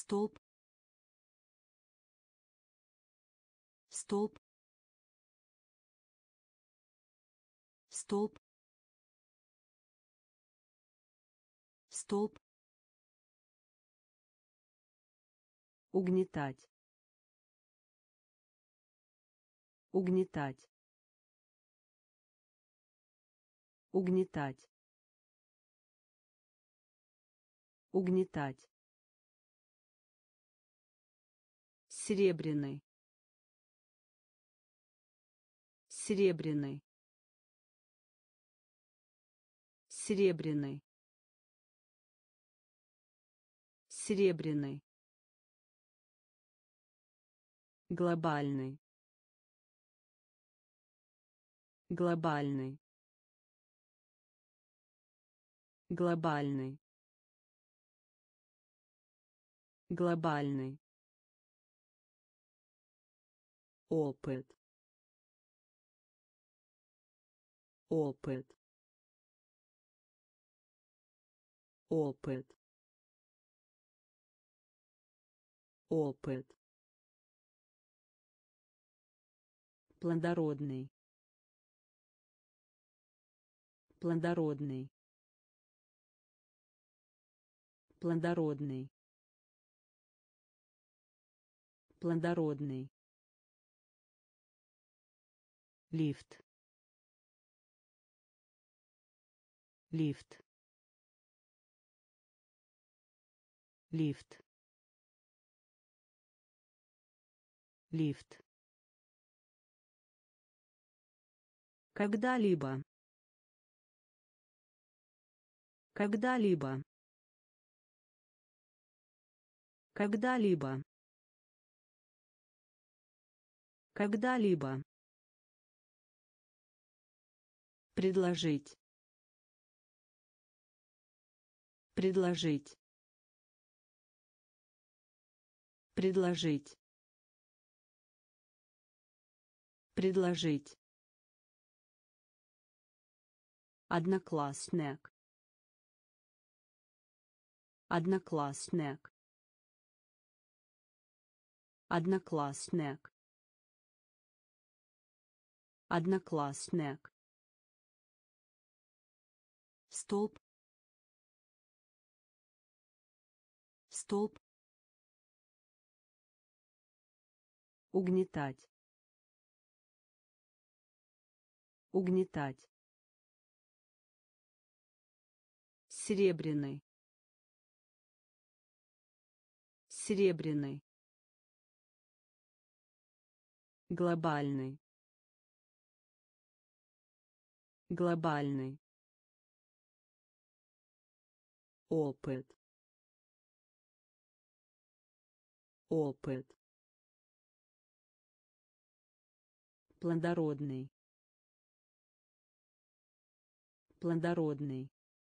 столб, столб, столб, столб, угнетать, угнетать, угнетать, угнетать, серебряный, серебряный, серебряный, серебряный, глобальный, глобальный, глобальный, глобальный, опыт, опыт, опыт, опыт, плодородный, плодородный, плодородный, плодородный, лифт, лифт, лифт, лифт, когда-либо, когда-либо, когда-либо, когда-либо, предложить, предложить, предложить, предложить, одноклассник, одноклассник, одноклассник, одноклассник, столб, столб, угнетать, угнетать, серебряный, серебряный, глобальный, глобальный, опыт, опыт, плодородный, плодородный,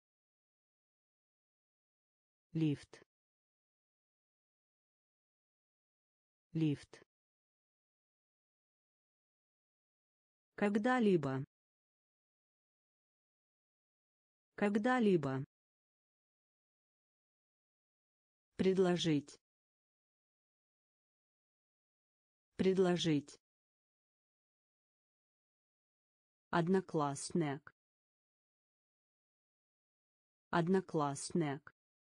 лифт, лифт, когда-либо, когда-либо, предложить, предложить, одноклассник, одноклассник,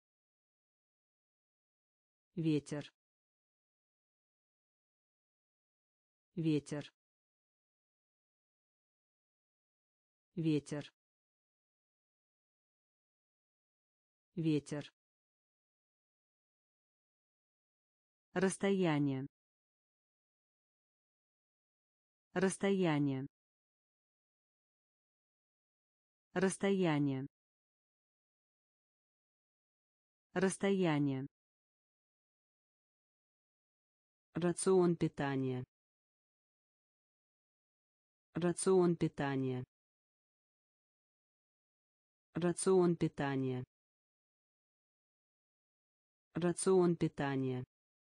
ветер, ветер, ветер, ветер, расстояние, расстояние, расстояние, расстояние, рацион питания, рацион питания, рацион питания, рацион питания,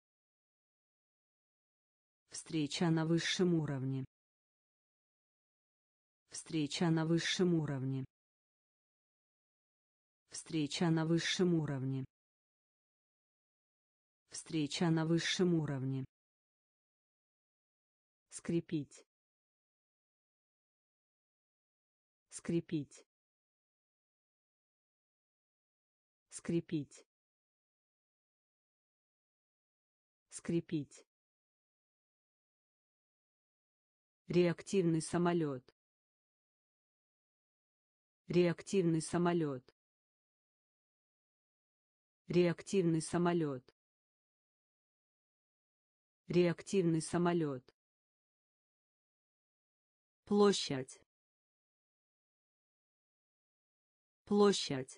встреча на высшем уровне, встреча на высшем уровне, встреча на высшем уровне, Встреча на высшем уровне. Скрепить. Скрепить. Скрепить. Скрепить. Реактивный самолет. Реактивный самолет. Реактивный самолет. Реактивный самолет. Площадь. Площадь.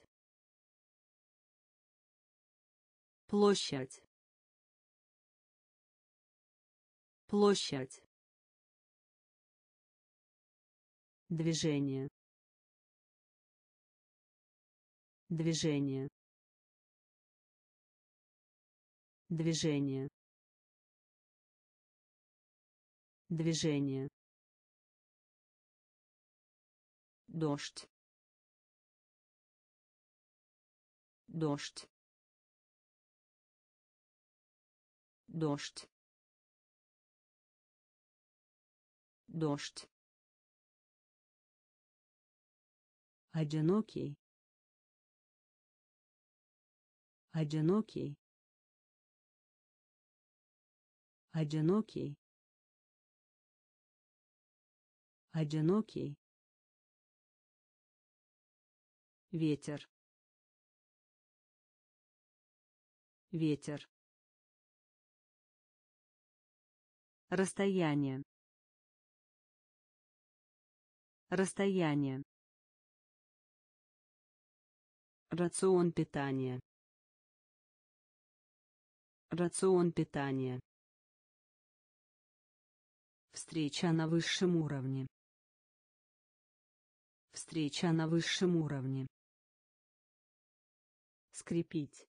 Площадь. Площадь. Движение. Движение. Движение. Движение. Дождь. Дождь. Дождь. Дождь. Одинокий. Одинокий. Одинокий. Одинокий. Ветер. Ветер. Расстояние. Расстояние. Рацион питания. Рацион питания. Встреча на высшем уровне. Встреча на высшем уровне. Скрепить.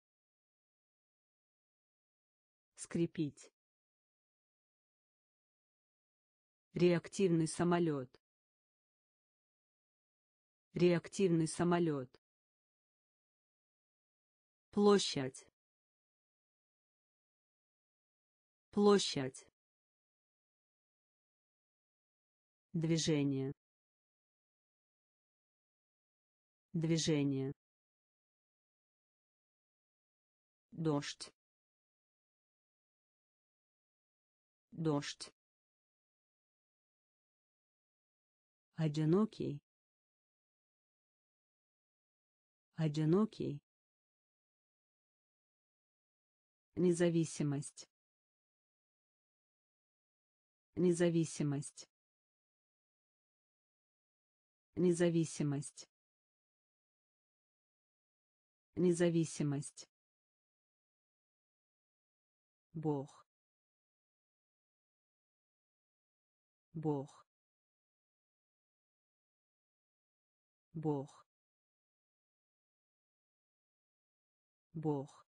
Скрепить. Реактивный самолет. Реактивный самолет. Площадь. Площадь. Движение. Движение. Дождь. Дождь. Одинокий. Одинокий. Независимость. Независимость. Независимость. Независимость. Бог. Бог. Бог. Бог.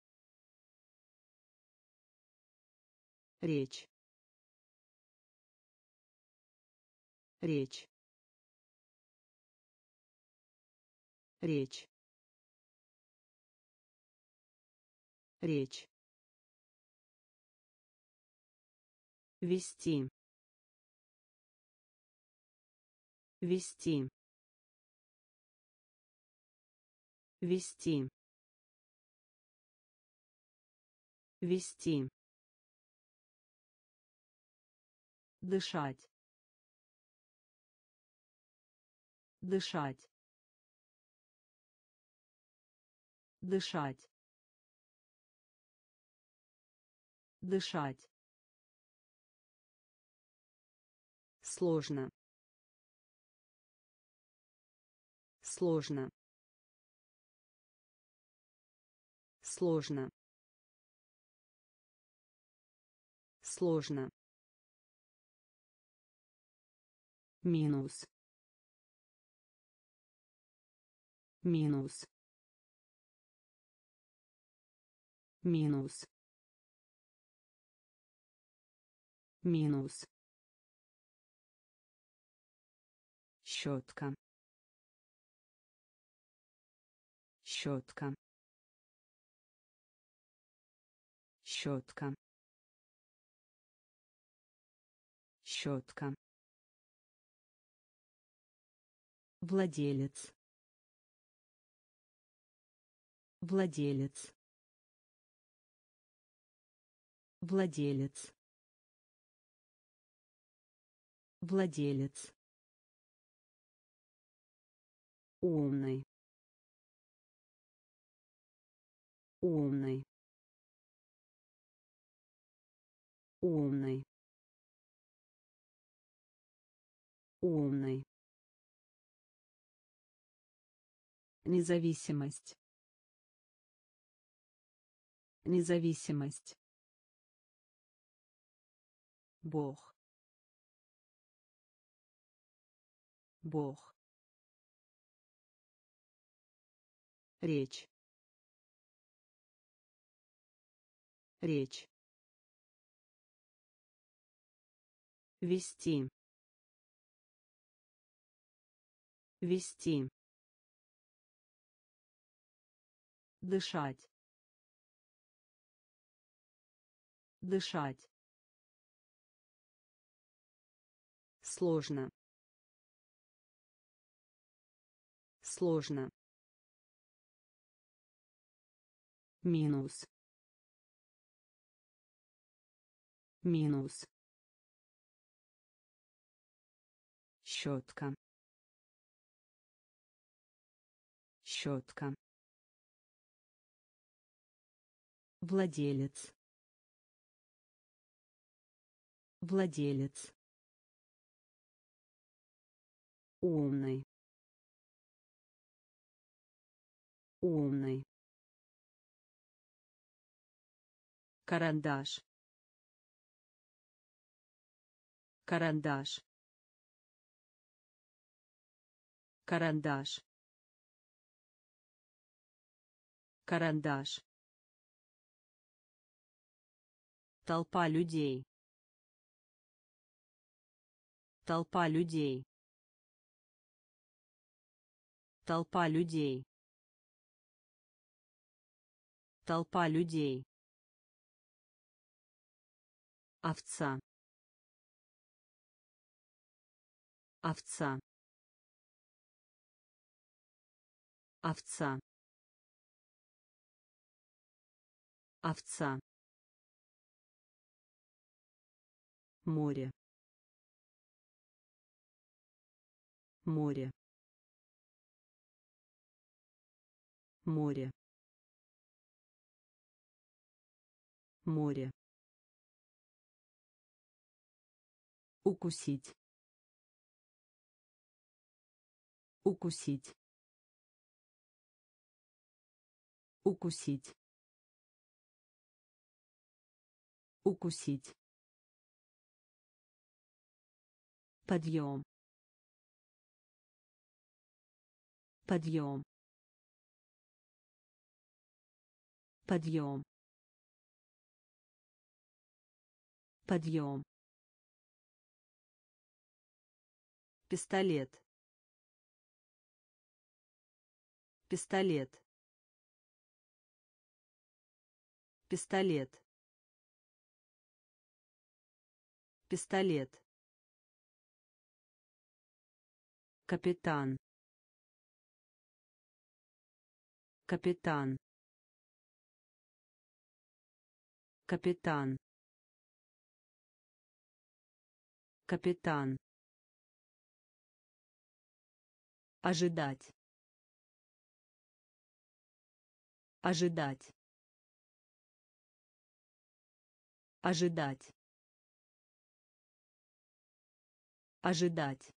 Речь. Речь. Речь. Речь. Вести. Вести. Вести. Вести. Дышать. Дышать. Дышать. Дышать. Сложно. Сложно. Сложно. Сложно. Минус. Минус. Минус. Минус. Щетка. Щетка. щетка, щетка, владелец, владелец, владелец, владелец, умный, умный, умный, умный, независимость, независимость, Бог, Бог, речь, речь, вести, вести, дышать, дышать, сложно, сложно, минус, минус, щетка, щетка, владелец, владелец, умный, умный, карандаш, карандаш, карандаш, карандаш, толпа людей, толпа людей, толпа людей, толпа людей, овца, овца, овца, овца, море, море, море, море, укусить, укусить, укусить, укусить, подъем, подъем, подъем, подъем, пистолет, пистолет, пистолет, пистолет, капитан, капитан, капитан, капитан, ожидать, ожидать, ожидать, ожидать,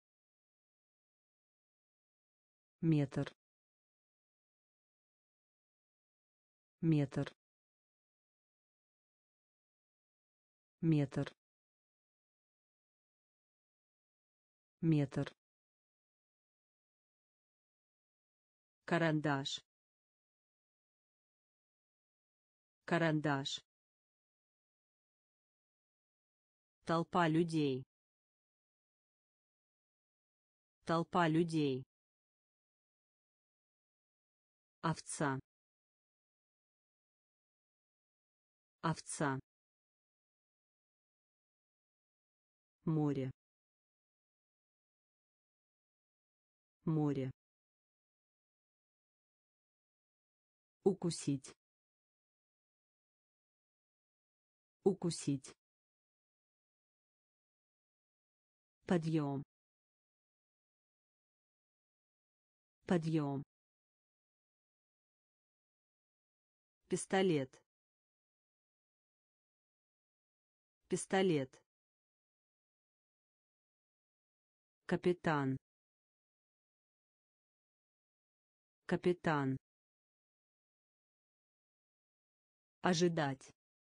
метр, метр, метр, метр, карандаш, карандаш, толпа людей, толпа людей, овца, Овца. Море. Море. Укусить. Укусить. Подъем. Подъем. Пистолет. Пистолет. Капитан. Капитан. Ожидать.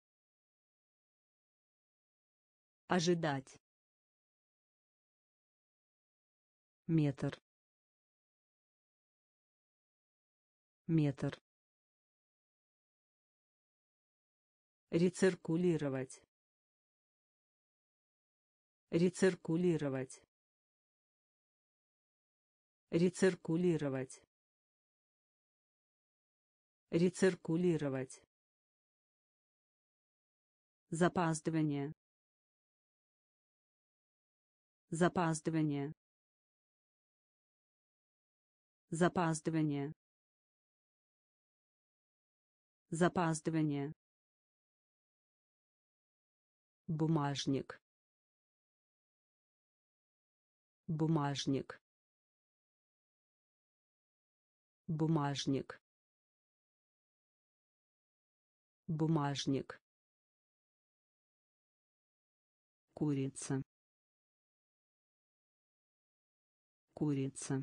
Ожидать. Метр. Метр. Рециркулировать. Рециркулировать. Рециркулировать. Рециркулировать. Запаздывание. Запаздывание. Запаздывание. Запаздывание. Бумажник. Бумажник. Бумажник. Бумажник. Курица. Курица.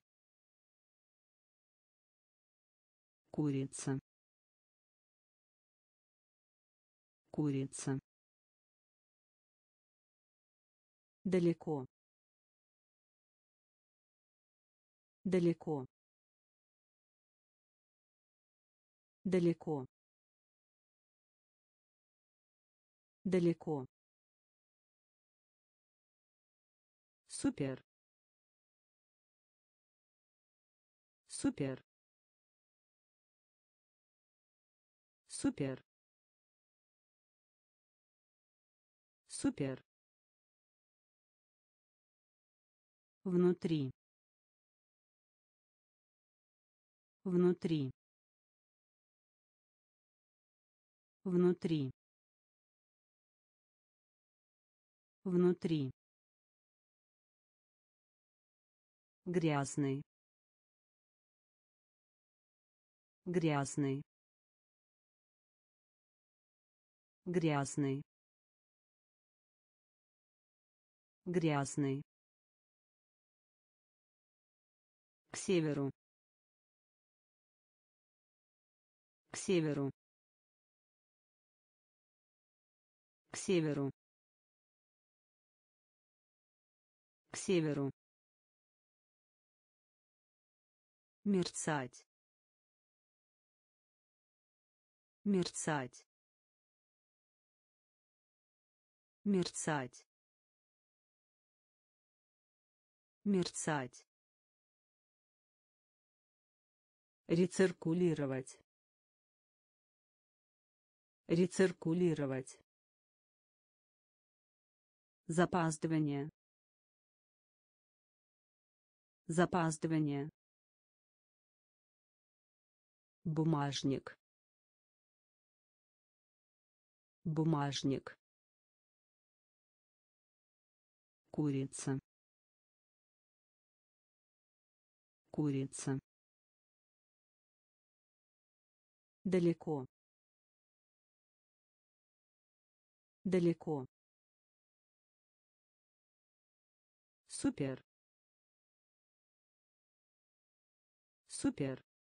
Курица. Курица. Далеко. Далеко. Далеко. Далеко. Супер. Супер. Супер. Супер. Внутри. Внутри. Внутри. Внутри. Грязный. Грязный. Грязный. Грязный. К северу. К северу. К северу. К северу. Мерцать. Мерцать. Мерцать. Мерцать. Рециркулировать. Рециркулировать. Запаздывание. Запаздывание. Бумажник. Бумажник. Курица. Курица. Далеко. Далеко. Супер. Супер.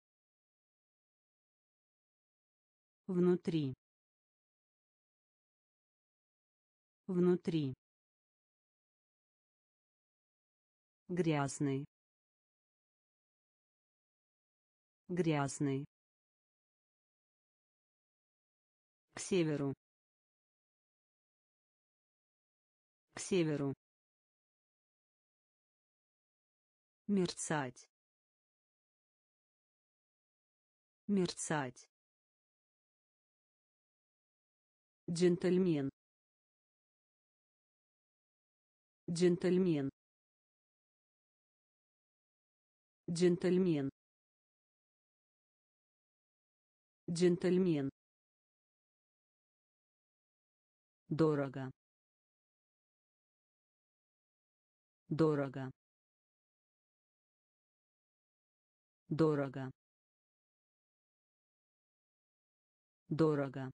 Внутри. Внутри. Грязный. Грязный. К северу. К северу. Мерцать. Мерцать. Джентльмен. Джентльмен. Джентльмен. Джентльмен. Дорого. Дорого. Дорого. Дорого.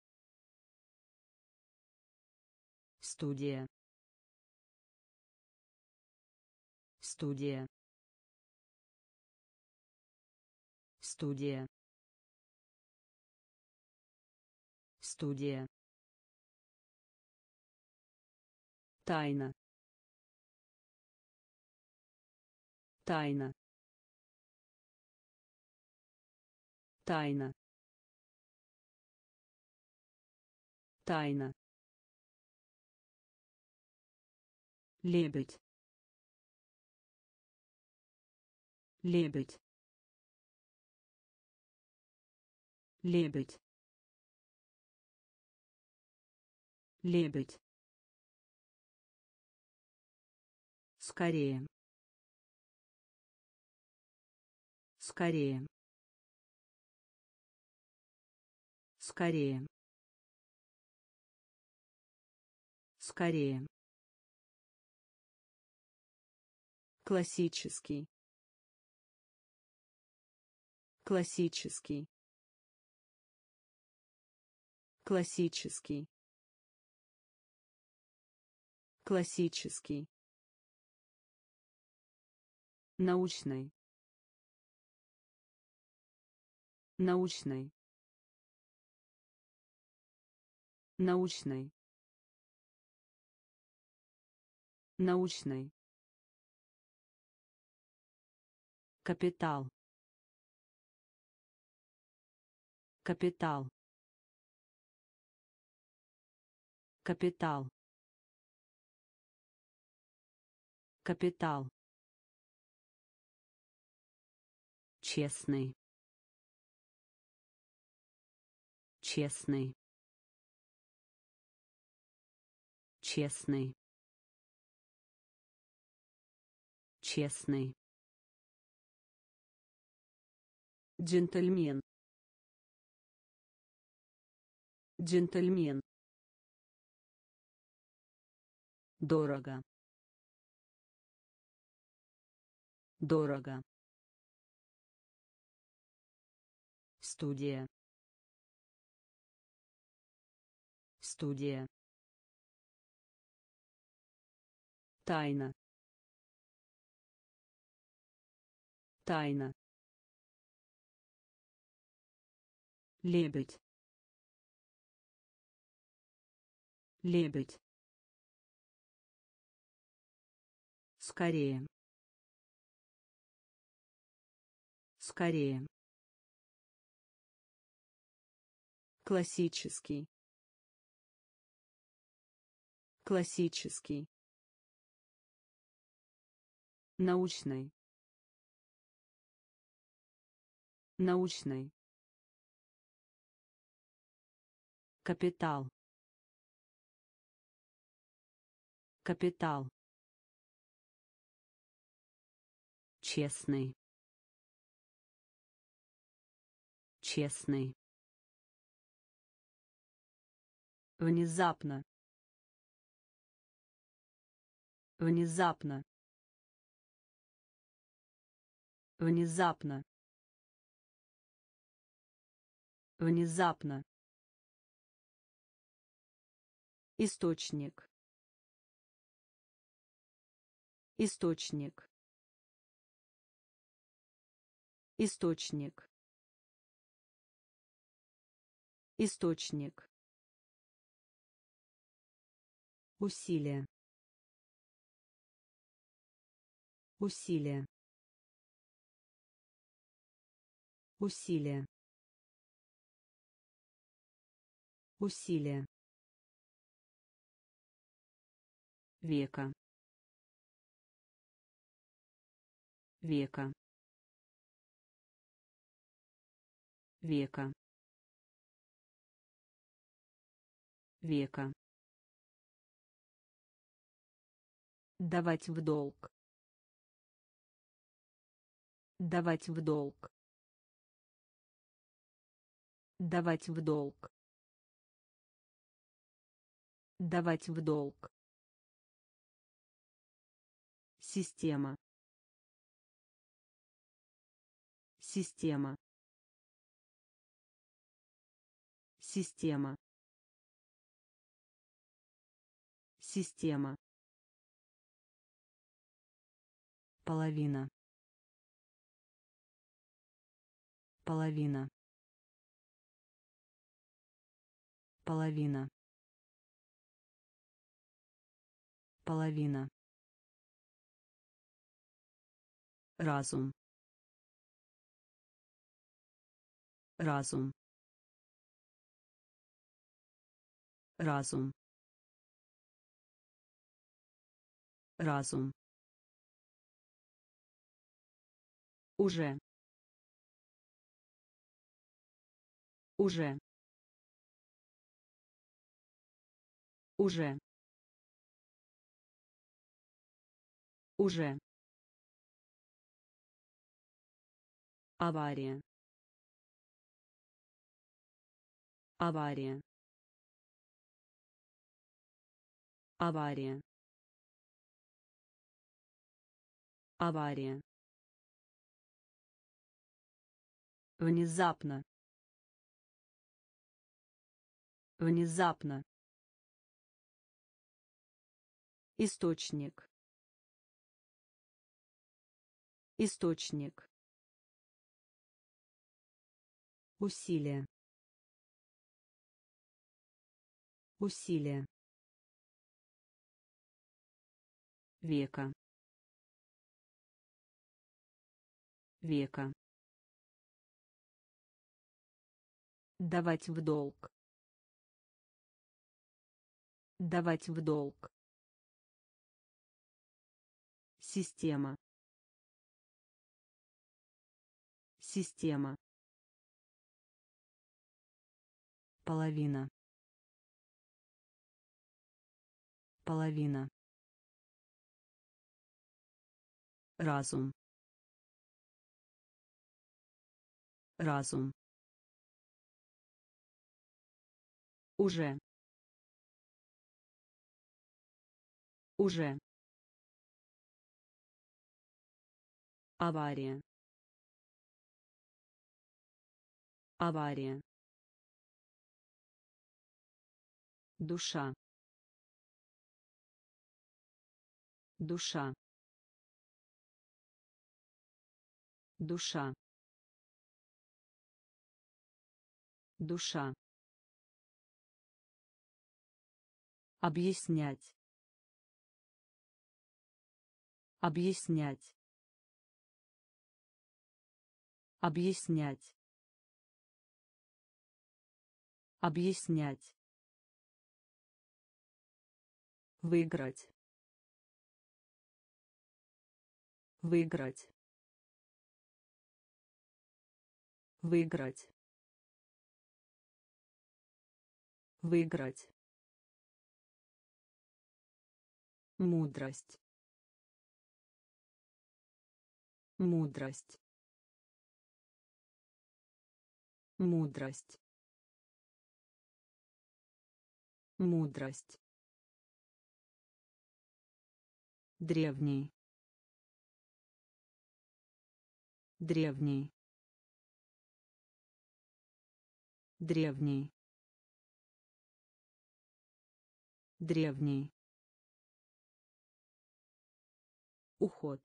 Студия. Студия. Студия. Студия. Тайна. Тайна. Тайна. Тайна. Лебедь. Лебедь. Лебедь. Лебедь. Скорее. Скорее. Скорее. Скорее. Классический. Классический. Классический. Классический. Научный. Научный. Научный. Научный. Капитал. Капитал. Капитал. Капитал. Честный. Честный. Честный. Честный. Джентльмен. Джентльмен. Дорого. Дорого. Студия. Студия. Тайна. Тайна. Лебедь. Лебедь. Скорее. Скорее. Классический. Классический. Научный. Научный. Капитал. Капитал. Честный. Честный. Внезапно. Внезапно. Внезапно. Внезапно. Источник. Источник. Источник. Источник. Усилие. Усилие. Усилие. Усилие. Века. Века. Века. века, давать в долг, давать в долг, давать в долг, давать в долг, система, система, система, система, половина, половина, половина, половина, разум, разум, разум, разум, уже, уже, уже, уже, авария, авария, авария, авария, внезапно, внезапно, источник, источник, усилие, усилие, века, века, давать в долг, давать в долг, система, система, половина, половина, разум, разум, уже, уже, авария, авария, душа, душа, душа, душа, объяснять, объяснять, объяснять, объяснять, выиграть, выиграть, выиграть, выиграть, мудрость, мудрость, мудрость, мудрость, древний, древний, древний, древний, уход,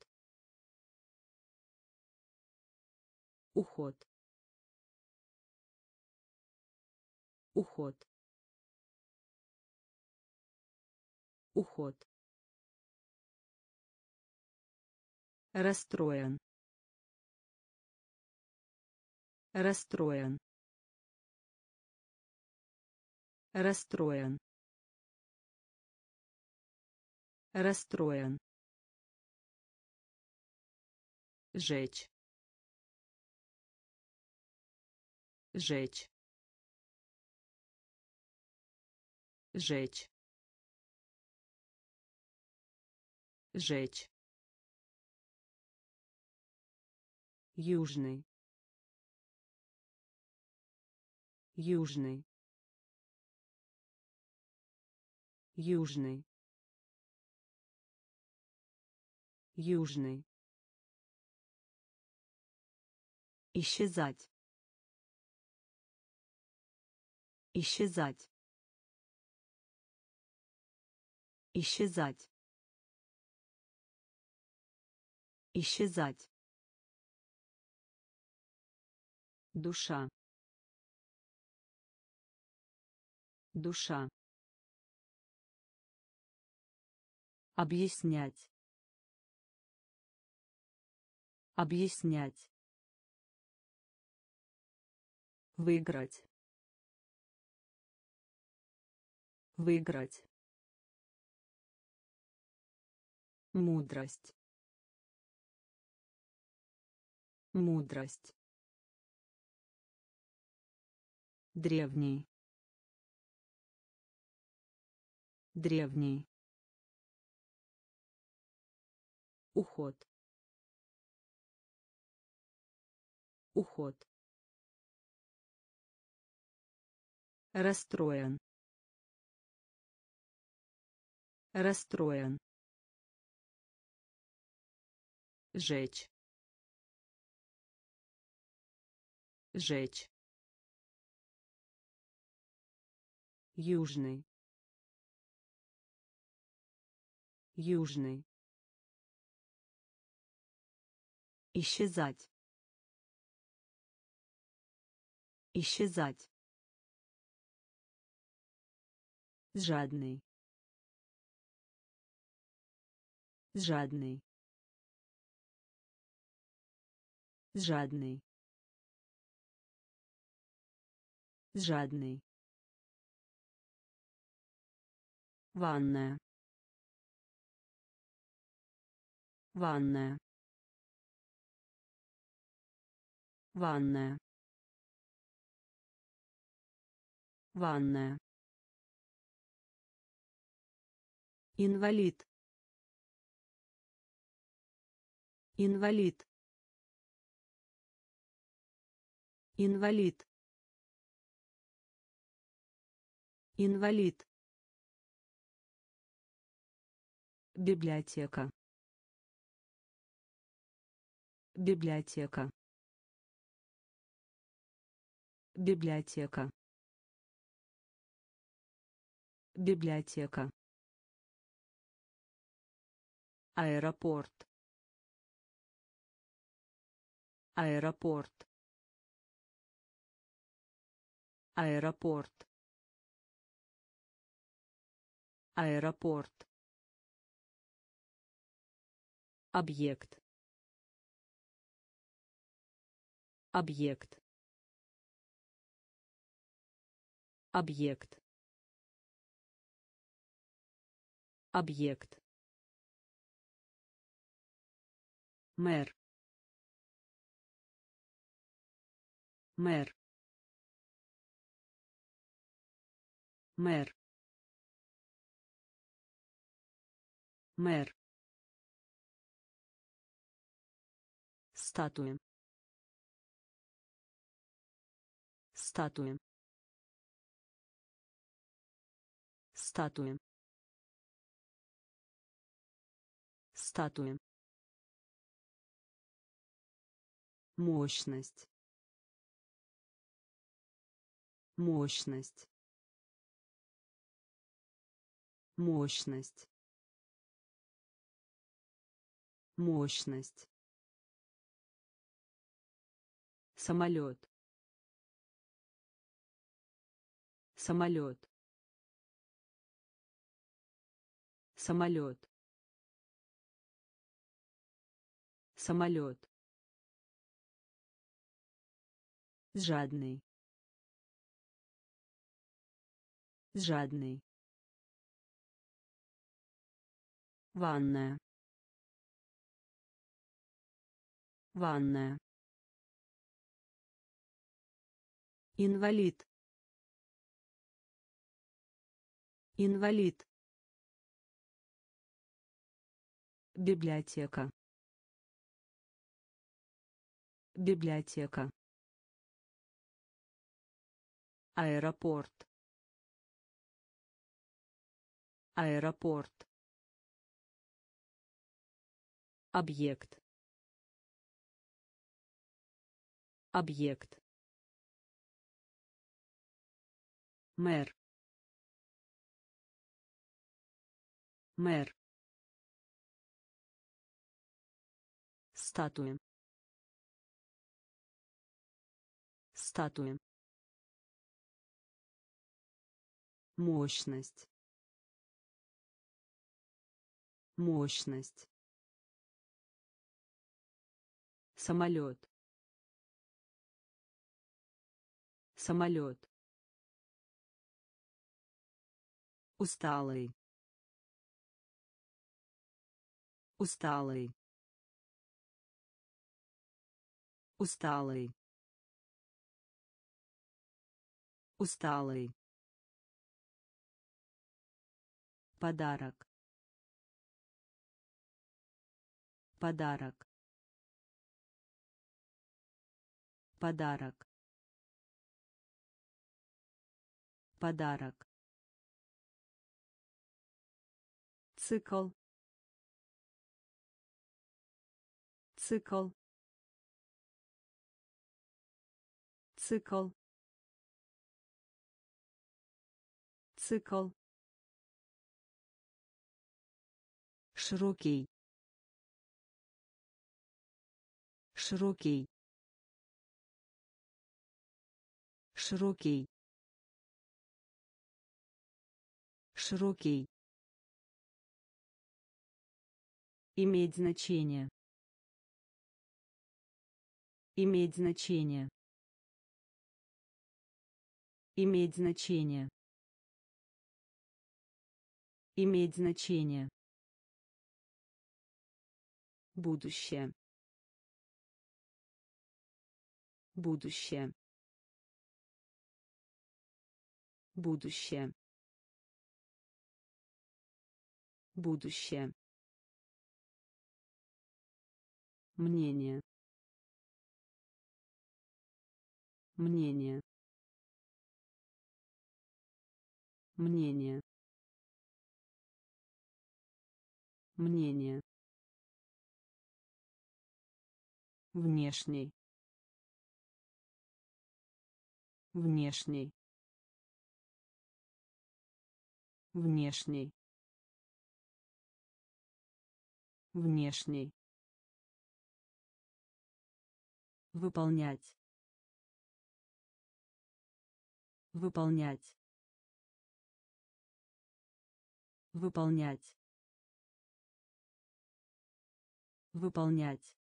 уход, уход, уход, расстроен, расстроен, расстроен, расстроен, жечь, жечь, Жечь. Жечь. Южный. Южный. Южный. Южный. Исчезать. Исчезать. Исчезать. Исчезать. Душа. Душа. Объяснять. Объяснять. Выиграть. Выиграть. Мудрость. Мудрость. Древний. Древний. Уход. Уход. Расстроен. Расстроен. Жечь. Жечь. Южный. Южный. Исчезать. Исчезать. Жадный. Жадный. Жадный. Жадный. Ванная. Ванная. Ванная. Ванная. Инвалид. Инвалид. Инвалид. Инвалид. Библиотека. Библиотека. Библиотека. Библиотека. Аэропорт. Аэропорт. Аэропорт. Аэропорт. Объект. Объект. Объект. Объект. Мэр. Мэр. Мэр. Мэр. Статуя. Статуя. Статуя. Статуя. Мощность. Мощность. Мощность. Мощность. Самолет. Самолет. Самолет. Самолет. Жадный. Жадный. Ванная. Ванная. Инвалид. Инвалид. Библиотека. Библиотека. Аэропорт. Аэропорт. Объект. Объект. Мэр. Мэр. Статуя. Статуя. Мощность. Мощность. Самолет. Самолет. Усталый. Усталый. Усталый. Усталый. Подарок. Подарок. Подарок. Подарок. Цикл. Цикл. Цикл. Цикл. Широкий. Широкий. Широкий. Широкий. Иметь значение. Иметь значение. Иметь значение. Иметь значение. Будущее. Будущее. Будущее. Будущее. Мнение. Мнение. Мнение. Мнение. Внешний. Внешний. Внешний. Внешний. Выполнять. Выполнять. Выполнять. Выполнять.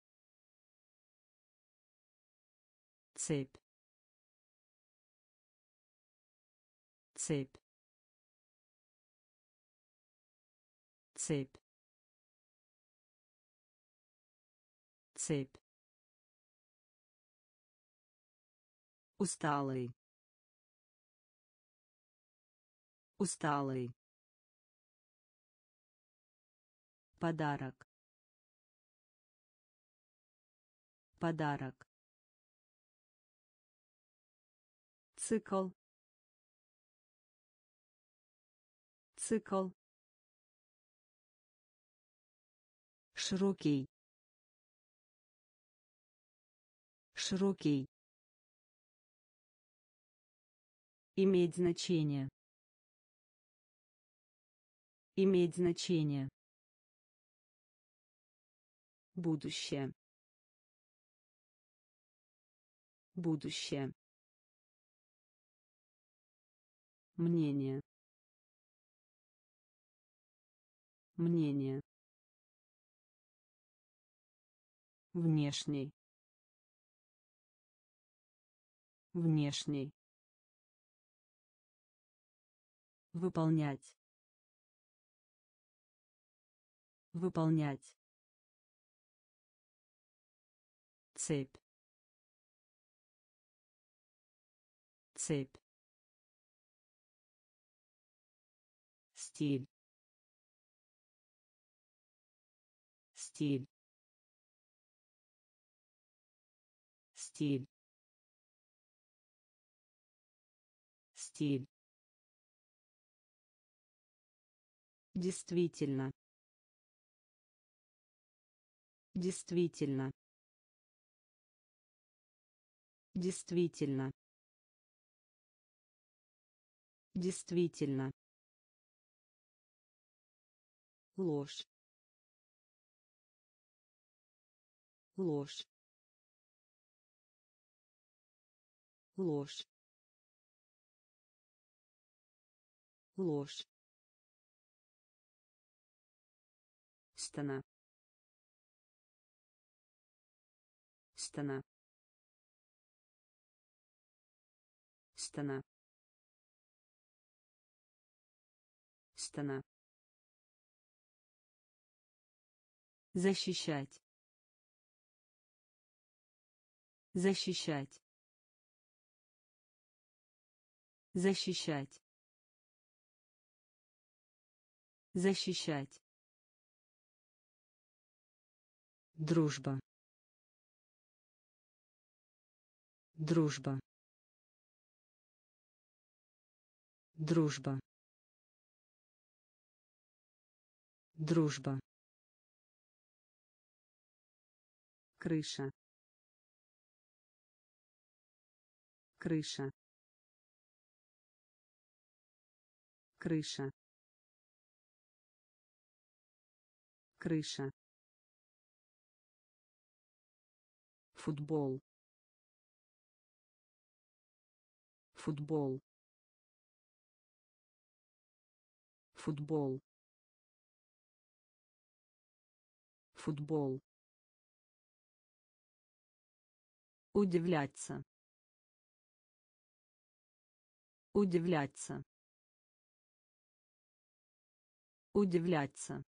Цепь. Цепь. Цепь. Цепь. Усталый. Усталый. Подарок. Подарок. Цикл. Цикл. Широкий. Широкий. Иметь значение. Иметь значение. Будущее. Будущее. Мнение. Мнение. Внешний. Внешний. Выполнять. Выполнять. Цепь. Цепь. стиль, стиль, стиль, стиль, действительно, действительно, действительно, действительно, ложь, ложь, ложь, ложь, стена, стена, стена, стена, защищать, защищать, защищать, защищать, дружба, дружба, дружба, дружба, крыша, крыша, крыша, крыша, футбол, футбол, футбол, футбол, удивляться, удивляться, удивляться,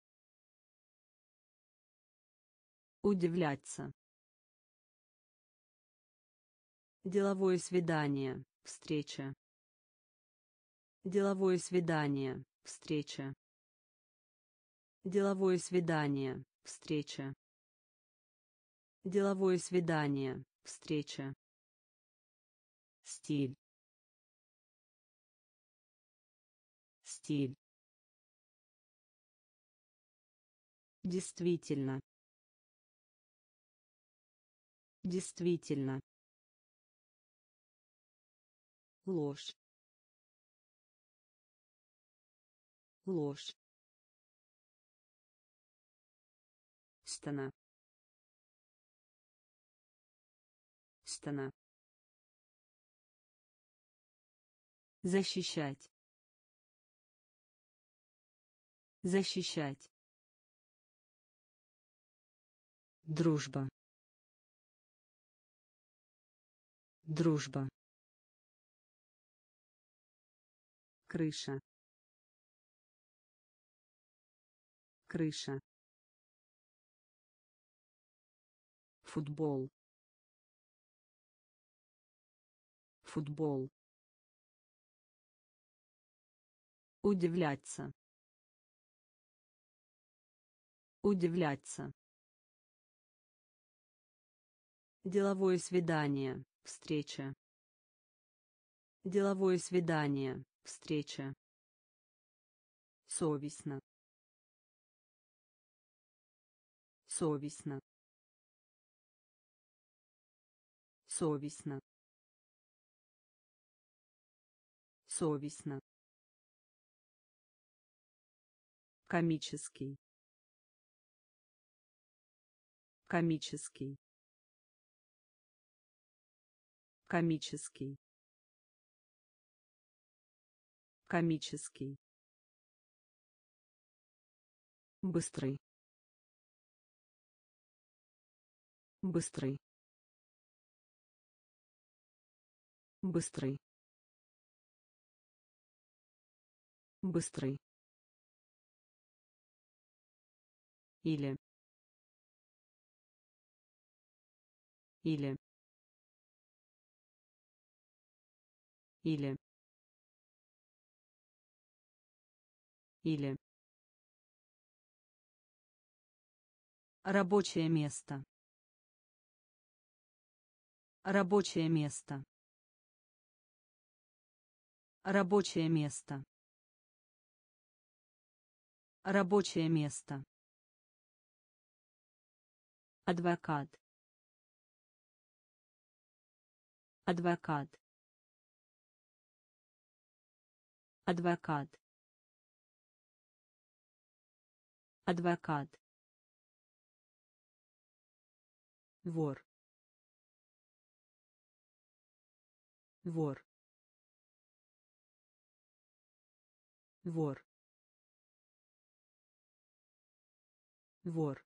удивляться, деловое свидание, встреча, деловое свидание, встреча, деловое свидание, встреча, деловое свидание, встреча, стиль, стиль, действительно, действительно, ложь, ложь, стена, стена, защищать, защищать, дружба, дружба, крыша, крыша, футбол, футбол, удивляться, удивляться, деловое свидание, встреча, деловое свидание, встреча, совестно, совестно, совестно, совестно, комический, комический, комический, комический, быстрый, быстрый, быстрый, быстрый, или, или, или, или рабочее место, рабочее место, рабочее место, рабочее место, адвокат, адвокат, адвокат, адвокат, вор, вор, вор, вор,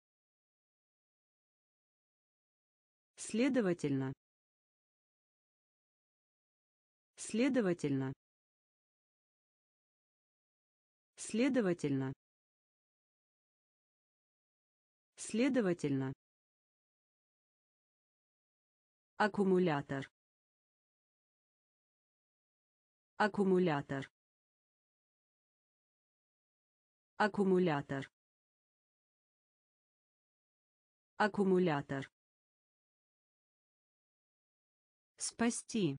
следовательно, следовательно, следовательно, следовательно, аккумулятор, аккумулятор, аккумулятор, аккумулятор, спасти,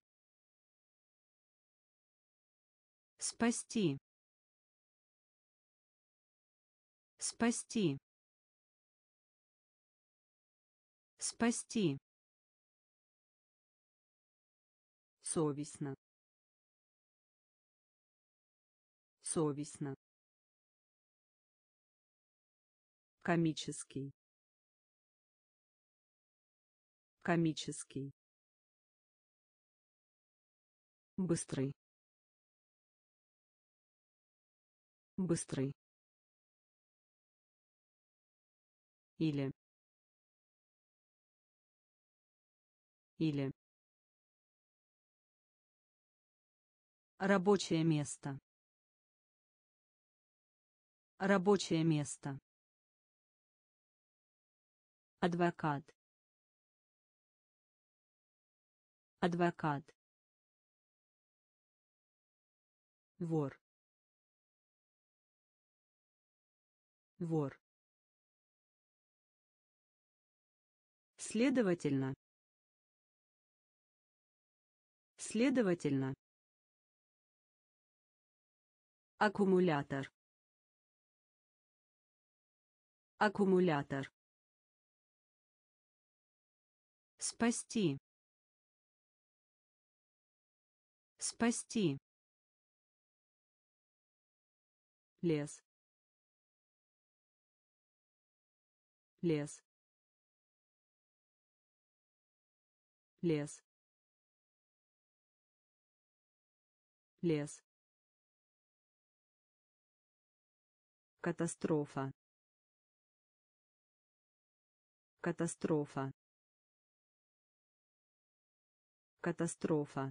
спасти, спасти, спасти, совестно, совестно, комический, комический, быстрый, быстрый, или рабочее место, рабочее место, адвокат, адвокат, вор, вор, следовательно, следовательно, аккумулятор, аккумулятор, спасти, спасти, лес, лес, лес, лес, катастрофа, катастрофа, катастрофа,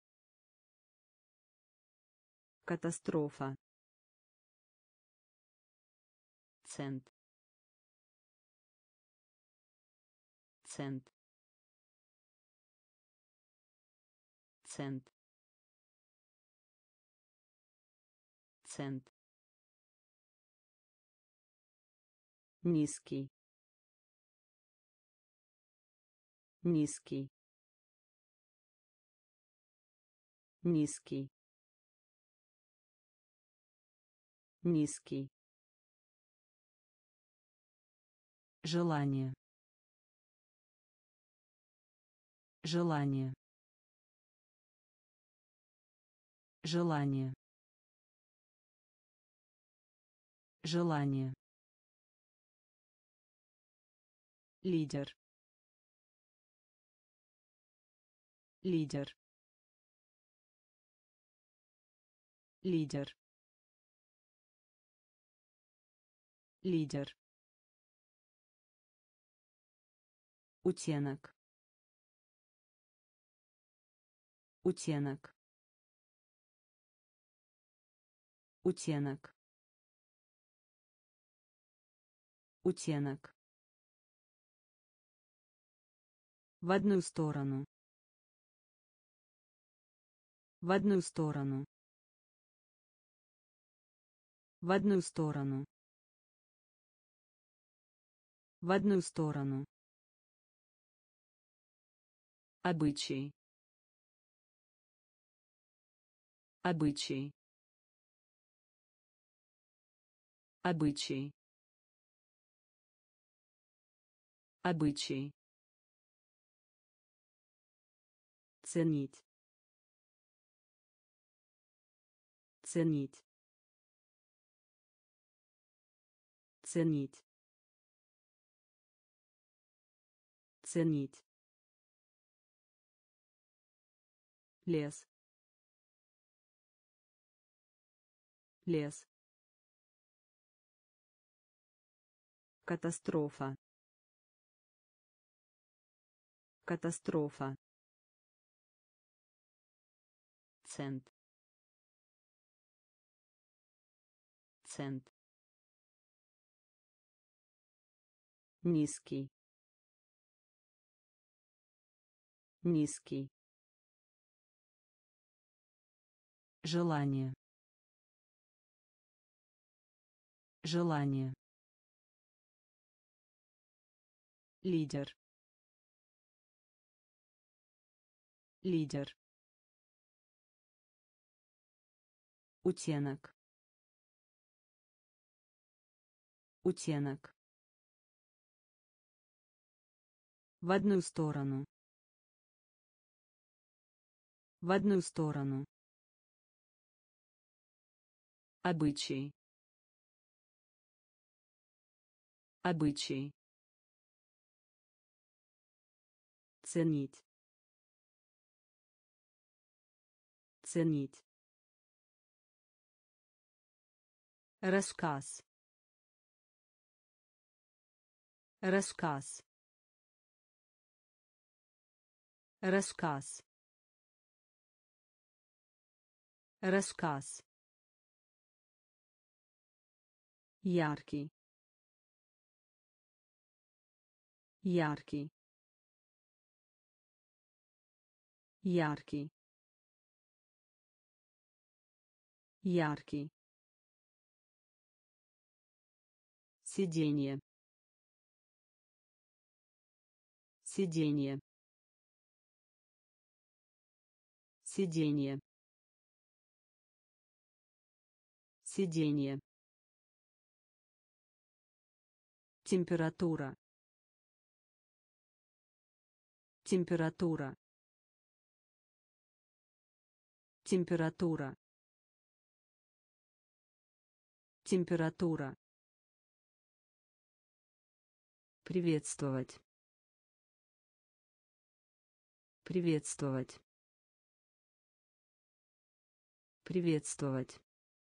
катастрофа, цент, цент, цент, цент, низкий, низкий, низкий, низкий, желание, желание, желание, желание, лидер, лидер, лидер, лидер, утенок, утенок, утенок, утенок, в одну сторону, в одну сторону, В одну сторону. В одну сторону. Обычай. Обычай. Обычай. Обычай. Ценить. Ценить. Ценить. Ценить. Лес. Лес. Катастрофа. Катастрофа. Цент. Цент. Низкий. Низкий. Желание. Желание. Лидер. Лидер. Утенок. Утенок. В одну сторону. В одну сторону. Обычай. Обычай. Ценить. Ценить. Рассказ. Рассказ. Рассказ. Рассказ. Яркий. Яркий. Яркий. Яркий. Сиденье. Сиденье. Сиденье. Сиденье. Температура. Температура. Температура. Температура. Приветствовать. Приветствовать. Приветствовать.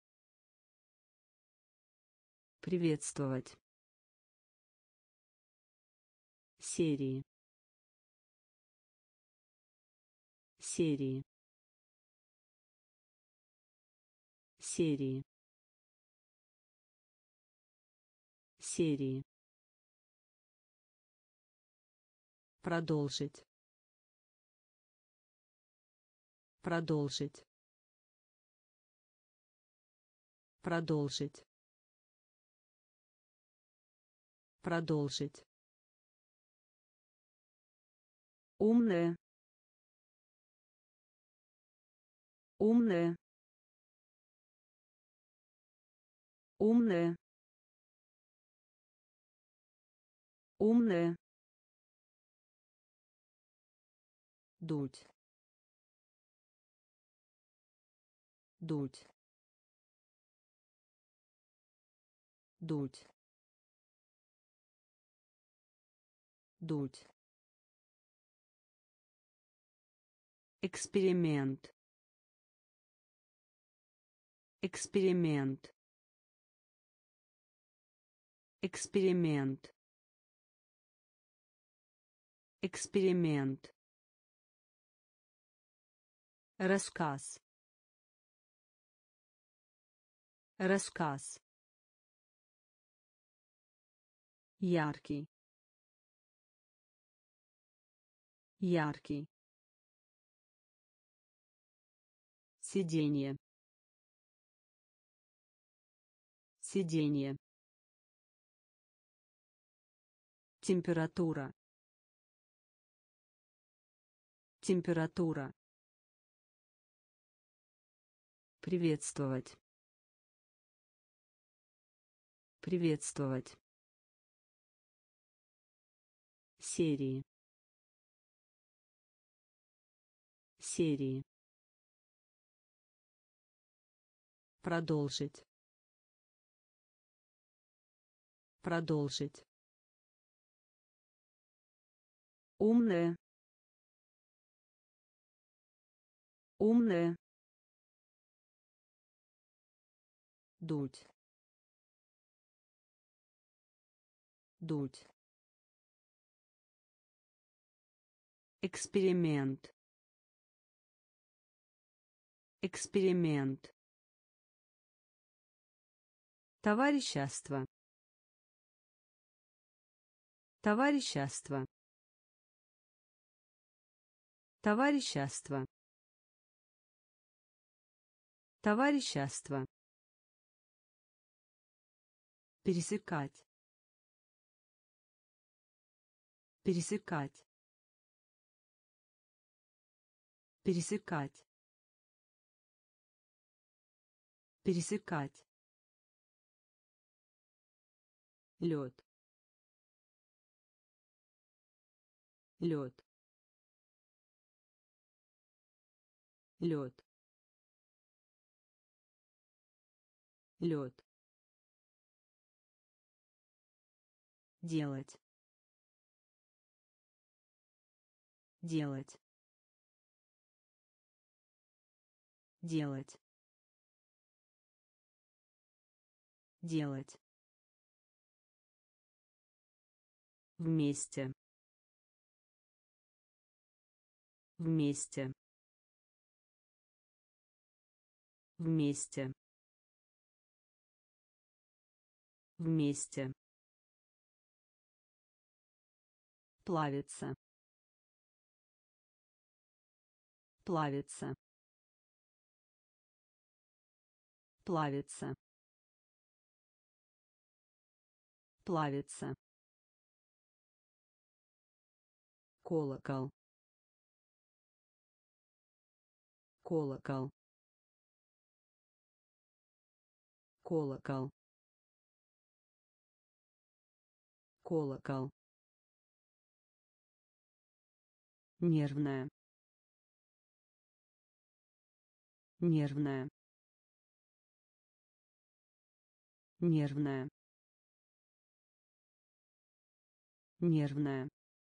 Приветствовать. Серии. Серии. Серии. Серии. Продолжить. Продолжить. Продолжить. Продолжить. Умная. Умная. Умная. Умная. Дуть. Дуть. Дуть. Дуть. Эксперимент. Эксперимент. Эксперимент. Эксперимент. Рассказ. Рассказ. Яркий. Яркий. Сиденье. Сиденье. Температура. Температура. Приветствовать. Приветствовать. Серии. Серии. Продолжить. Продолжить. Умная. Умная. Дуть. Дуть. Эксперимент. Эксперимент. Товарищество. Товарищество. Товарищество. Товарищество. Пересекать. Пересекать. Пересекать. Пересекать. Лед. Лед. Лед. Лед. Делать. Делать. Делать. Делать. Вместе. Вместе. Вместе. Вместе. Плавиться. Плавиться. Плавиться. Плавиться. Колокол. Колокол. Колокол. Колокол. Нервная. Нервная. Нервная. Нервная.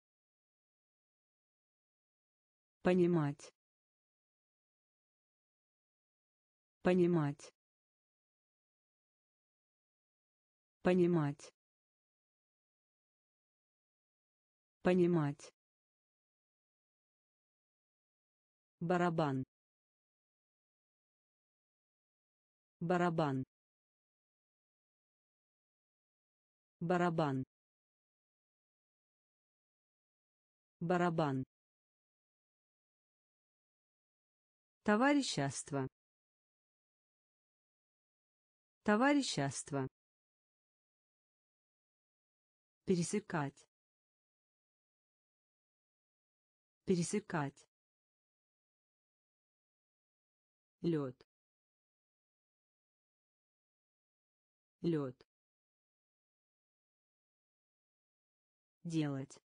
Понимать. Понимать. Понимать. Понимать. Барабан. Барабан. Барабан. Барабан. Товарищество. Товарищество. Пересекать. Пересекать. Лед. Лед. Делать.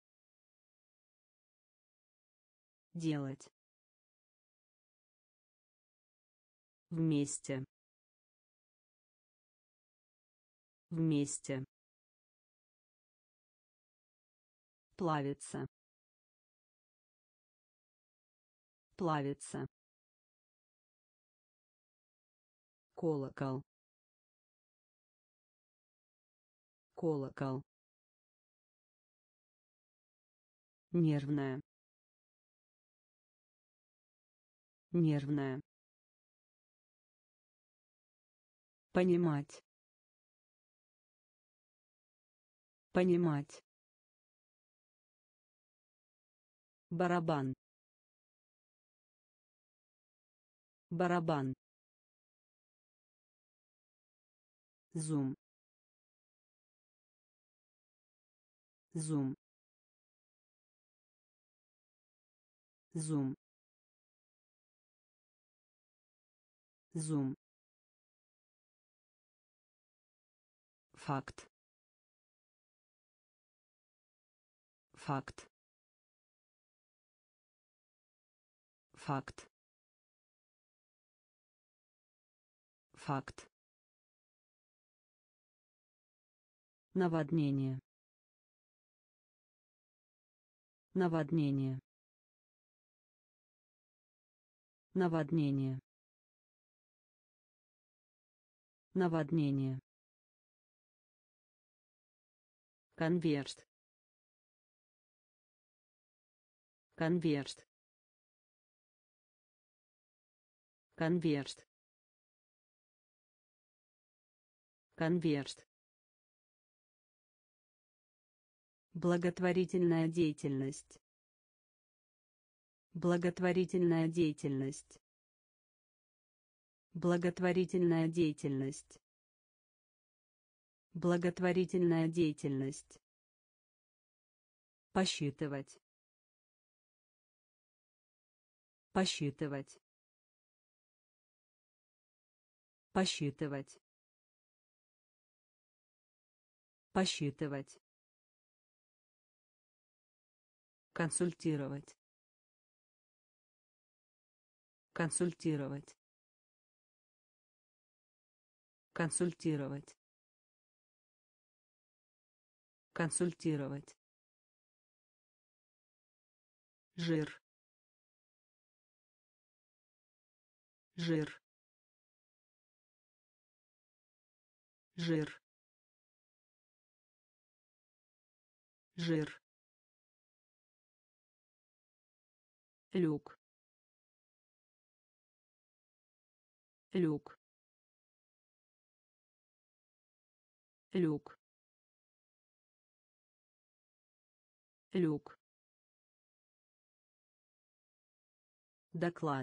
Делать. Вместе. Вместе. Плавиться. Плавиться. Колокол. Колокол. Нервная. Нервная. Понимать. Понимать. Барабан. Барабан. зум, зум, зум, зум. Факт. Факт. Факт. Факт. Наводнение. Наводнение. Наводнение. Наводнение. Конверт. Конверт. Конверт. Конверт. Благотворительная деятельность. Благотворительная деятельность. Благотворительная деятельность. Благотворительная деятельность. Посчитывать. Посчитывать. Посчитывать. Посчитывать. Консультировать. Консультировать. Консультировать. Консультировать. Жир. Жир. Жир. Жир. Люк. Люк. Люк. Люк. Доклад.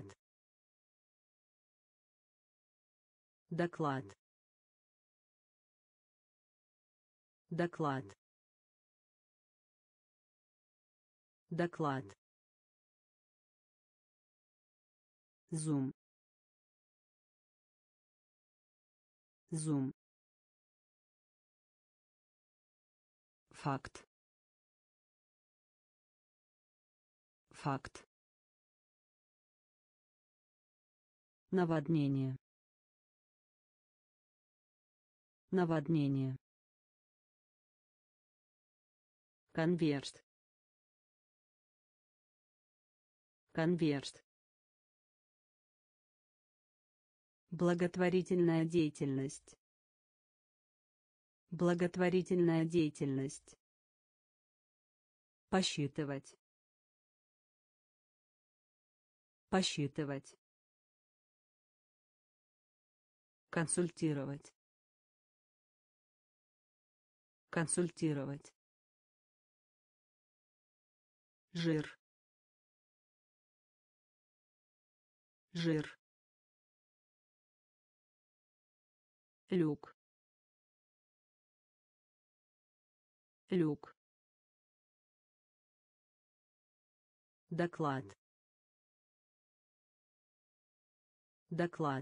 Доклад. Доклад. Доклад. Зум. Зум. Факт. Факт. Наводнение. Наводнение. Конверт. Конверт. Благотворительная деятельность. Благотворительная деятельность. Посчитывать. Посчитывать. Консультировать. Консультировать. Жир. Жир. Люк. Люк. Доклад. Доклад.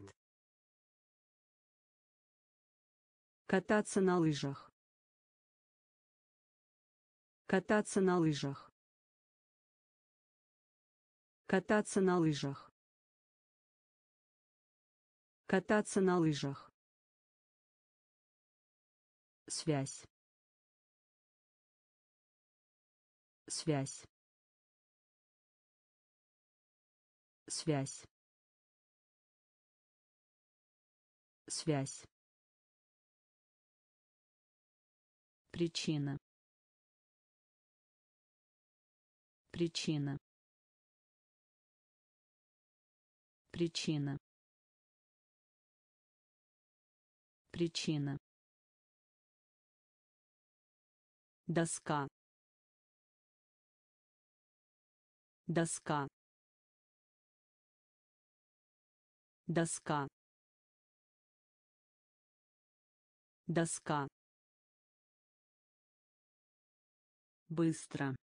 Кататься на лыжах. Кататься на лыжах. Кататься на лыжах. Кататься на лыжах. Связь. Связь. Связь. Связь. Причина. Причина. Причина. Причина. Доска. Доска. Доска. Доска. Быстро.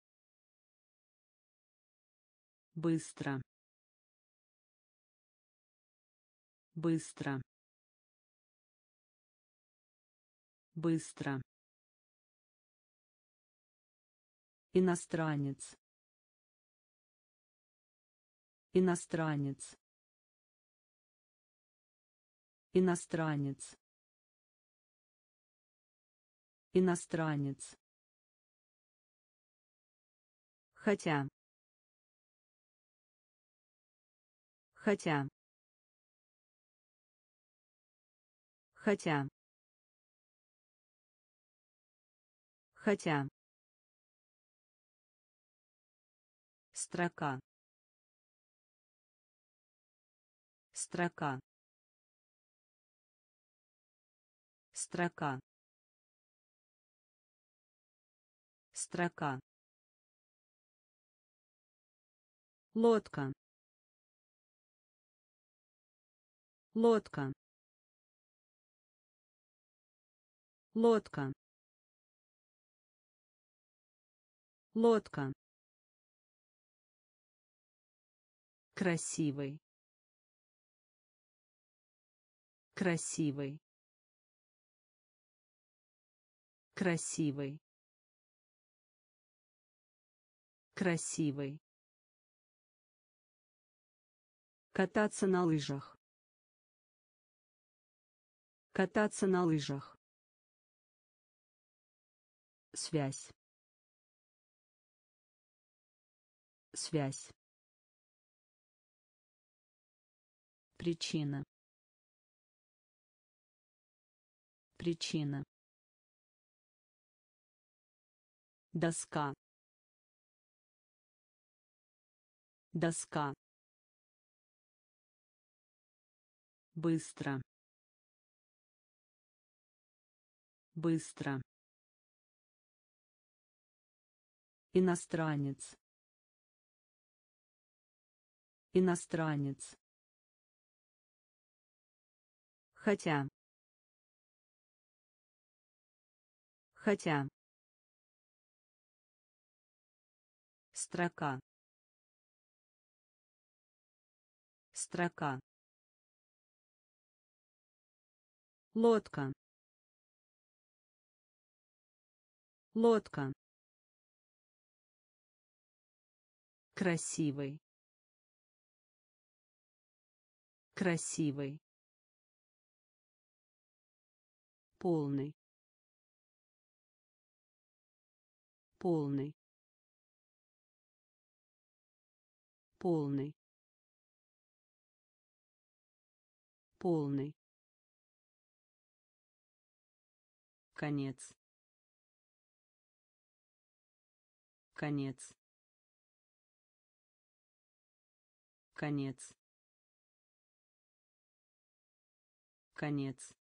Быстро. Быстро. Быстро. Иностранец. Иностранец. Иностранец. Иностранец. Хотя. Хотя. Хотя. Хотя. Строка. Строка. Строка. Строка. Лодка. Лодка. Лодка. Лодка. Красивый. Красивый. Красивый. Красивый. Кататься на лыжах. Кататься на лыжах. Связь. Связь. Причина. Причина. Доска. Доска. Быстро. Быстро. Иностранец. Иностранец. Хотя. Хотя. Строка. Строка. Лодка. Лодка. Красивый. Красивый. Полный. Полный. Полный. Полный. Конец. Конец. Конец. Конец.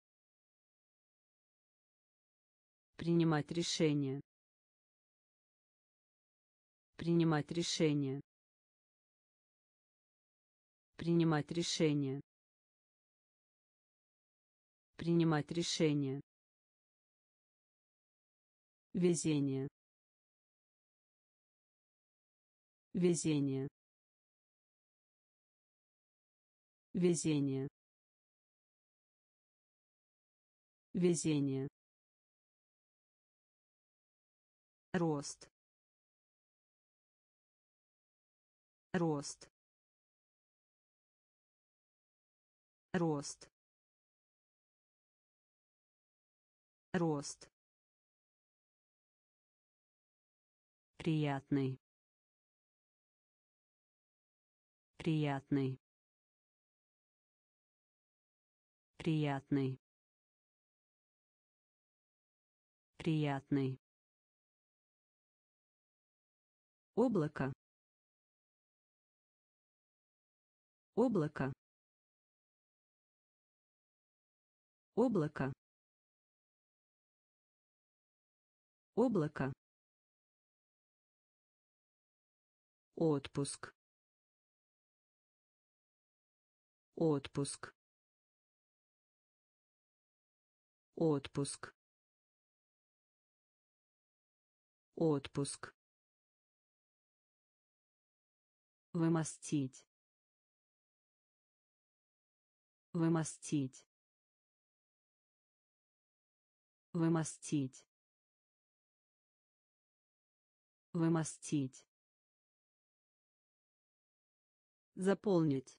Принимать решение. Принимать решение. Принимать решение. Принимать решение. Везение. Везение. Везение. Везение. Рост. Рост. Рост. Рост. Приятный. Приятный. Приятный. Приятный. Облако. Облако. Облако. Облако. Отпуск. Отпуск. отпуск, отпуск, вымостить, вымостить, вымостить, вымостить, заполнить,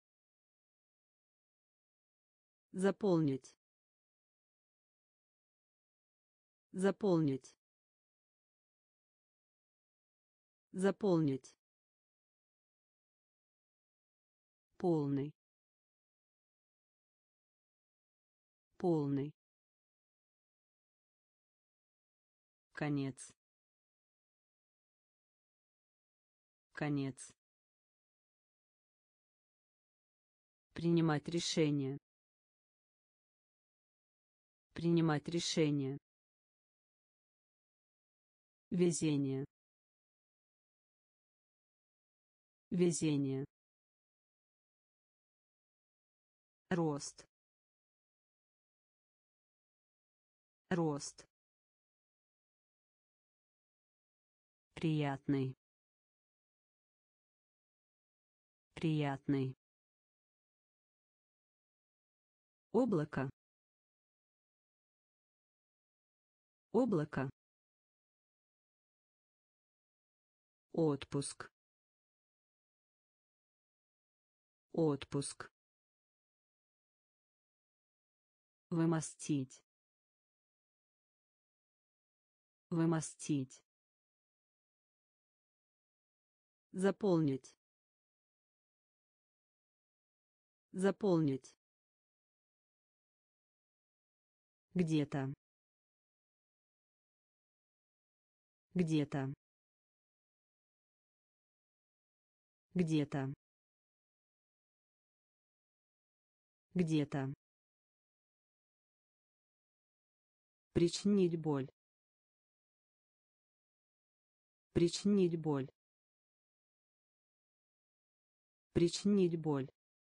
заполнить, заполнить, заполнить, полный, полный, конец, конец, принимать решение, принимать решение, везение, везение, рост, рост, приятный, приятный, облако, облако, отпуск, отпуск, вымостить, вымостить, заполнить, заполнить, где-то, где-то, где-то, где-то, причинить боль, причинить боль, причинить боль,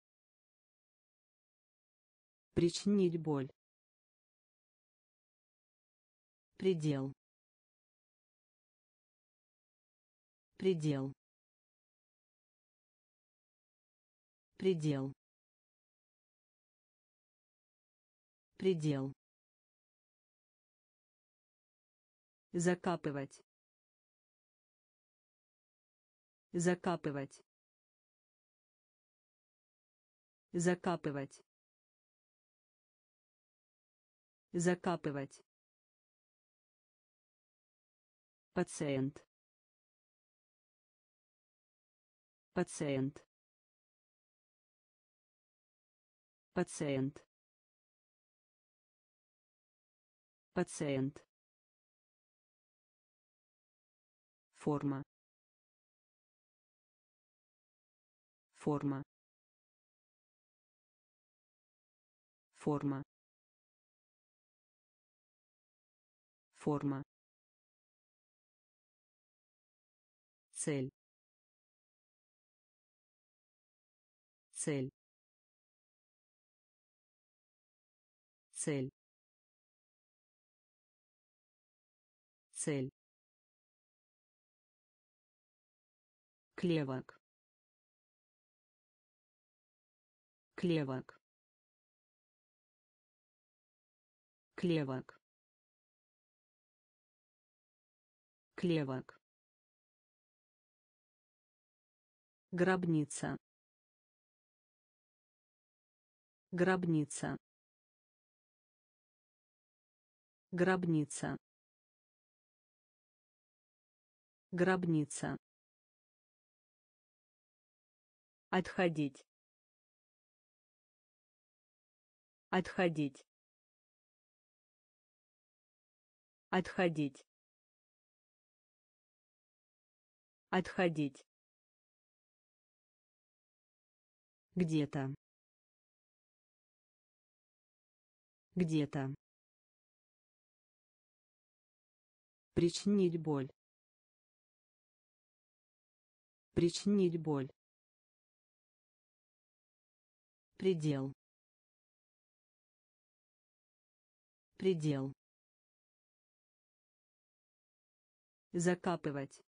причинить боль, предел, предел, предел, предел, закапывать, закапывать, закапывать, закапывать, пациент, пациент, пациент, пациент, форма, форма, форма, форма, цель, цель, цель, цель, клевок, клевок, клевок, клевок, гробница, гробница, гробница, гробница, отходить, отходить, отходить, отходить, где-то, где-то, причинить боль, причинить боль, предел, Предел. Закапывать.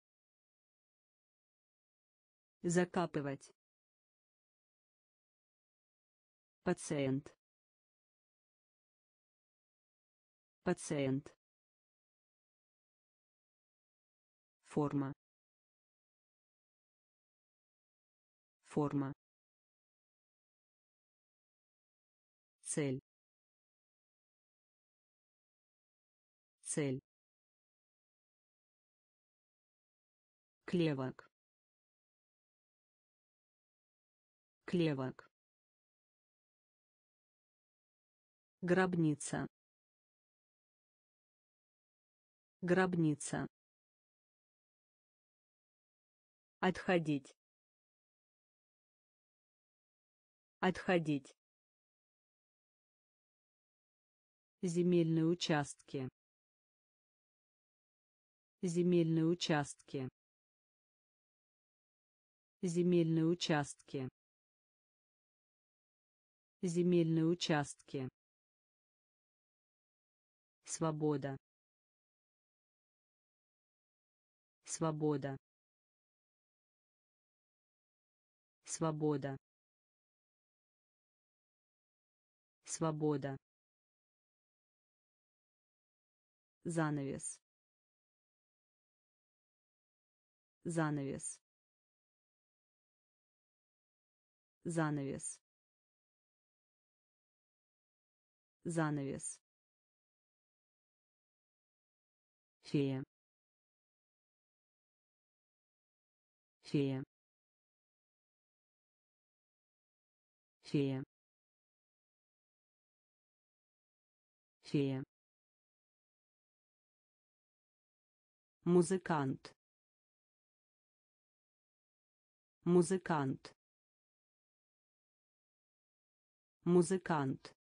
Закапывать. Пациент. Пациент. Форма. Форма. Цель. Цель. Клевок. Клевок. Гробница. Гробница. Отходить. Отходить. Земельные участки. Земельные участки. Земельные участки. Земельные участки. Свобода. Свобода. Свобода. Свобода. Занавес. Занавес. Занавес. Занавес. Фея. Фея. Фея. Фея. Музыкант. Музыкант. Музыкант.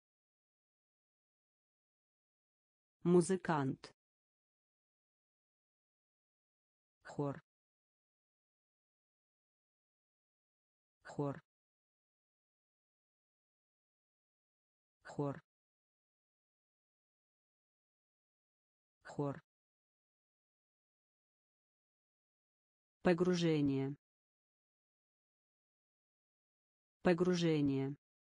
Музыкант. Хор. Хор. Хор. Хор. Погружение. Погружение.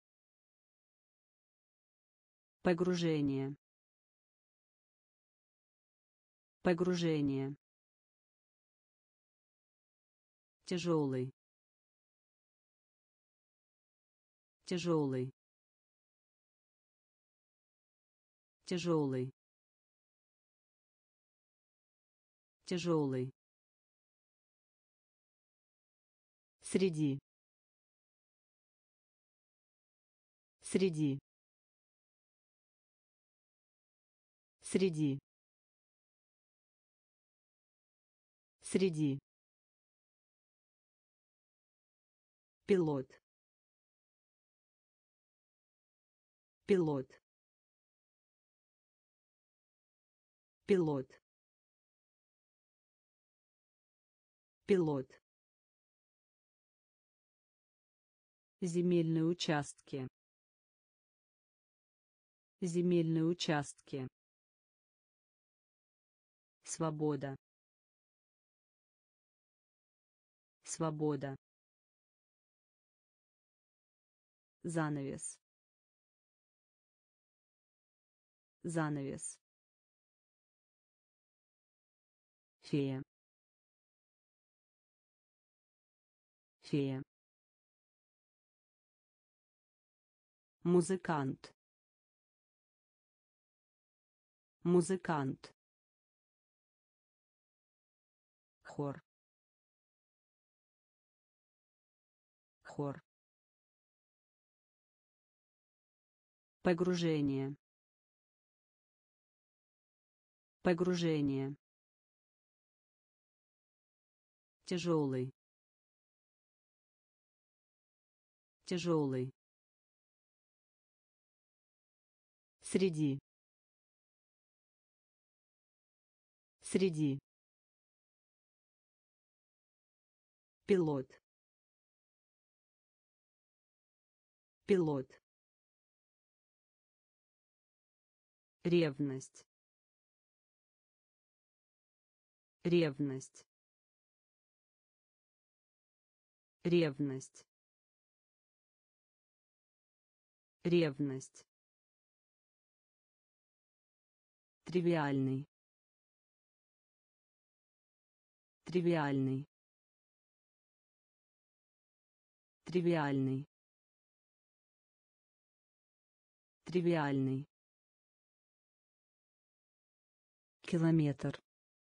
Погружение. Погружение. Тяжелый. Тяжелый. Тяжелый. Тяжелый. Среди. Среди. Среди. Среди. Пилот. Пилот. Пилот. Пилот. Земельные участки. Земельные участки. Свобода. Свобода. Занавес. Занавес. Фея. Фея. Музыкант. Музыкант. Хор. Хор. Погружение. Погружение. Тяжелый. Тяжелый. Среди. Среди. Пилот. Пилот. ревность, ревность, ревность, ревность, тривиальный, тривиальный, тривиальный, тривиальный, километр,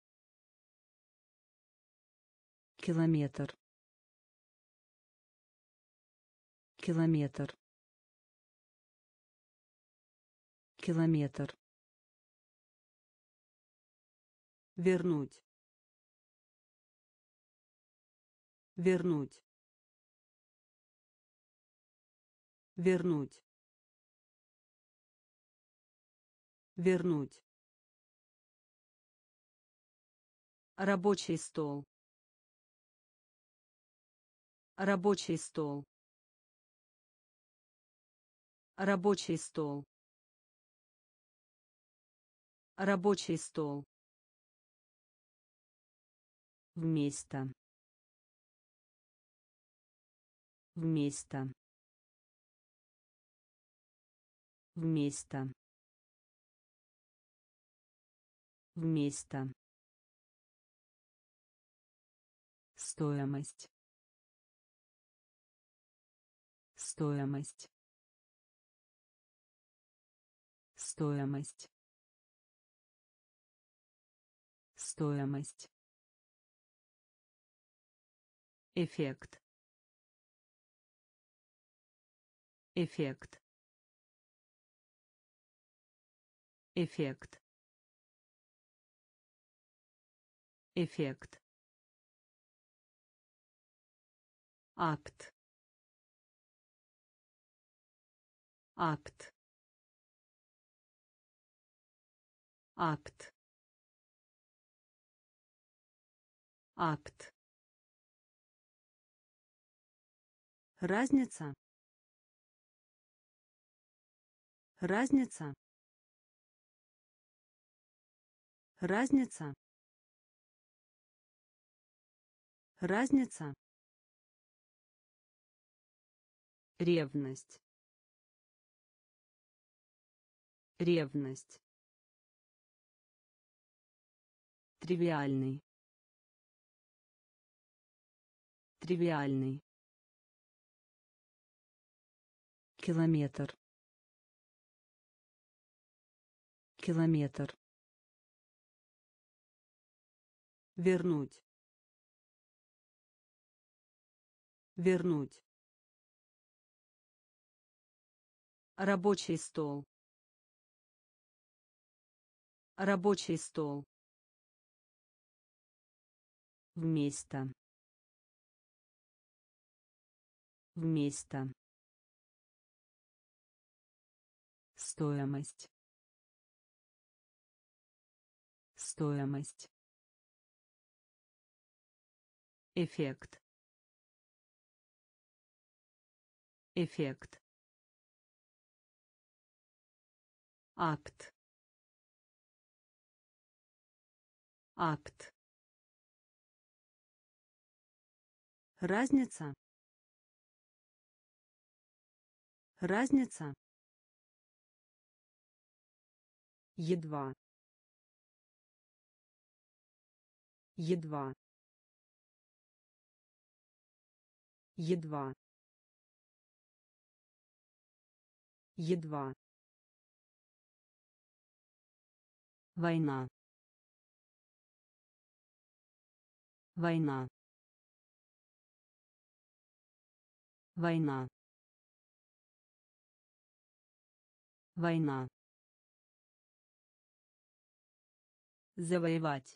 километр, километр, километр, вернуть, вернуть, вернуть, вернуть, рабочий стол, рабочий стол, рабочий стол, рабочий стол, вместо, вместо, вместо, вместо, стоимость, стоимость, стоимость, стоимость, эффект, эффект, эффект, эффект, акт, акт, акт, акт, разница, разница, разница, разница, ревность, ревность, тривиальный, тривиальный, километр, километр, вернуть, вернуть, рабочий стол, рабочий стол, вместо, вместо, стоимость, стоимость, эффект, эффект, акт, акт, разница, разница, едва, едва, едва, едва, война, война, война, война, завоевать,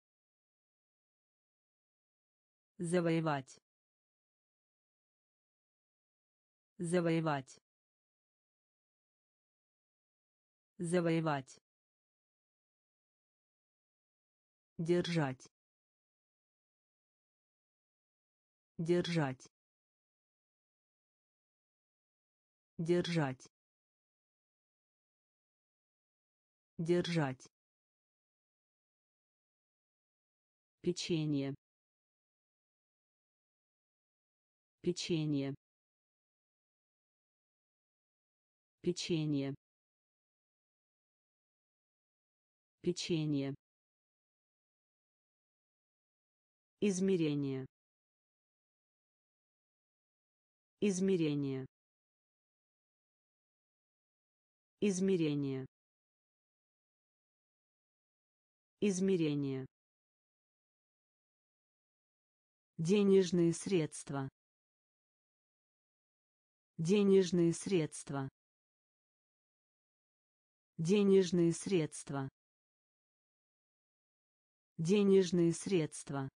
завоевать, завоевать, завоевать, держать, держать, держать, Держать. Печенье. Печенье. Печенье. Печенье. Измерение. Измерение. Измерение. Измерение. Денежные средства. Денежные средства. Денежные средства. Денежные средства.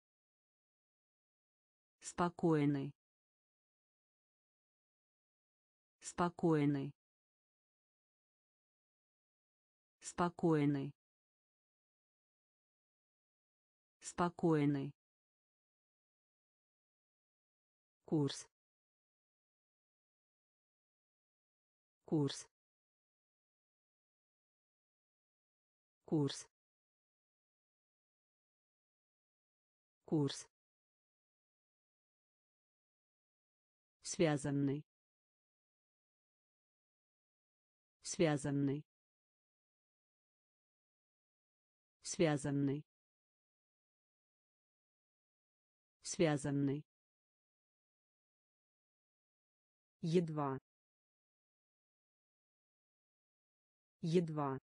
Спокойный. Спокойный. Спокойный. Спокойный. Курс. Курс. Курс. Курс. Связанный. Связанный. Связанный. Связанный. Едва. Едва.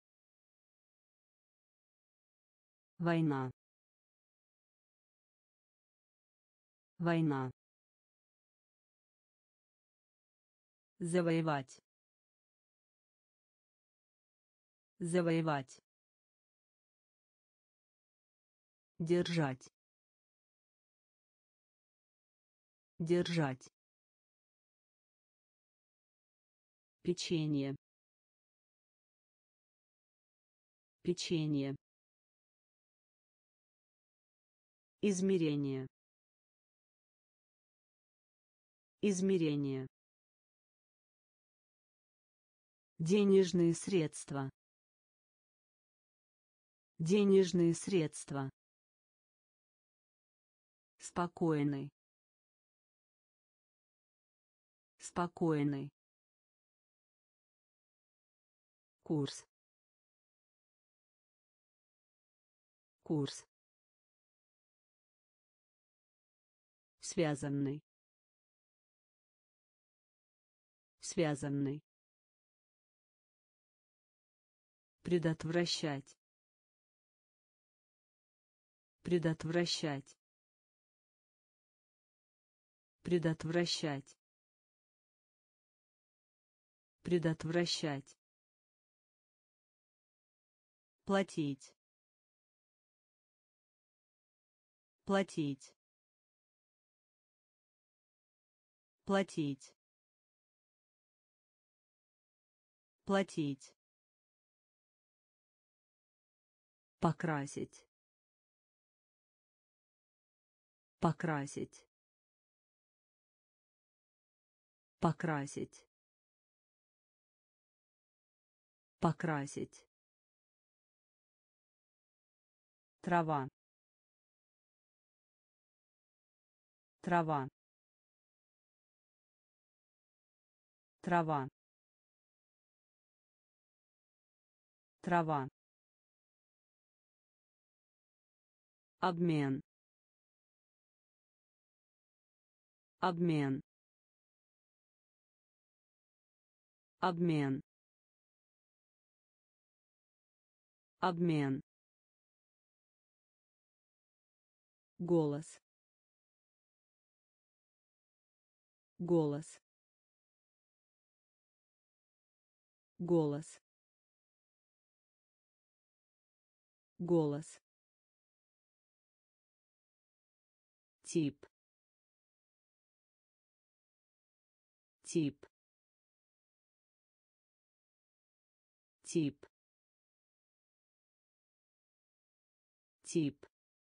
Война. Война. Завоевать. Завоевать. Держать. Держать. Печенье. Печенье. Измерение. Измерение. Денежные средства. Денежные средства. Спокойный. Спокойный. Курс. Курс. Связанный. Связанный. Предотвращать. Предотвращать. Предотвращать. Предотвращать. Платить. Платить. Платить. Платить. Покрасить. Покрасить. Покрасить. Покрасить. Трава. Трава. Трава. Трава. Обмен. Обмен. Обмен. Обмен. Голос. Голос. Голос. Голос. Тип. Тип. Тип. Тип.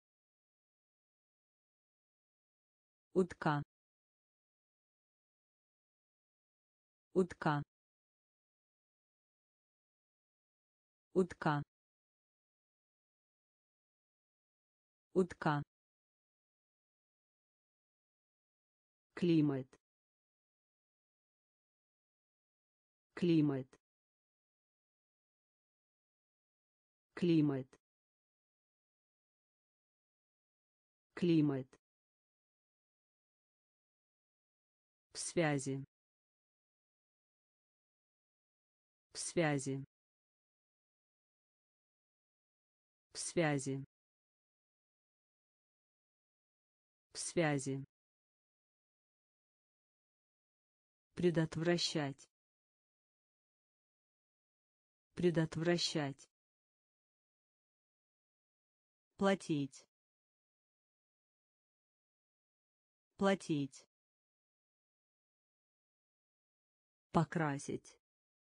Утка. Утка. утка, утка, климат, климат, климат, климат, в связи, в связи, в связи, в связи, предотвращать, предотвращать, платить, платить, покрасить,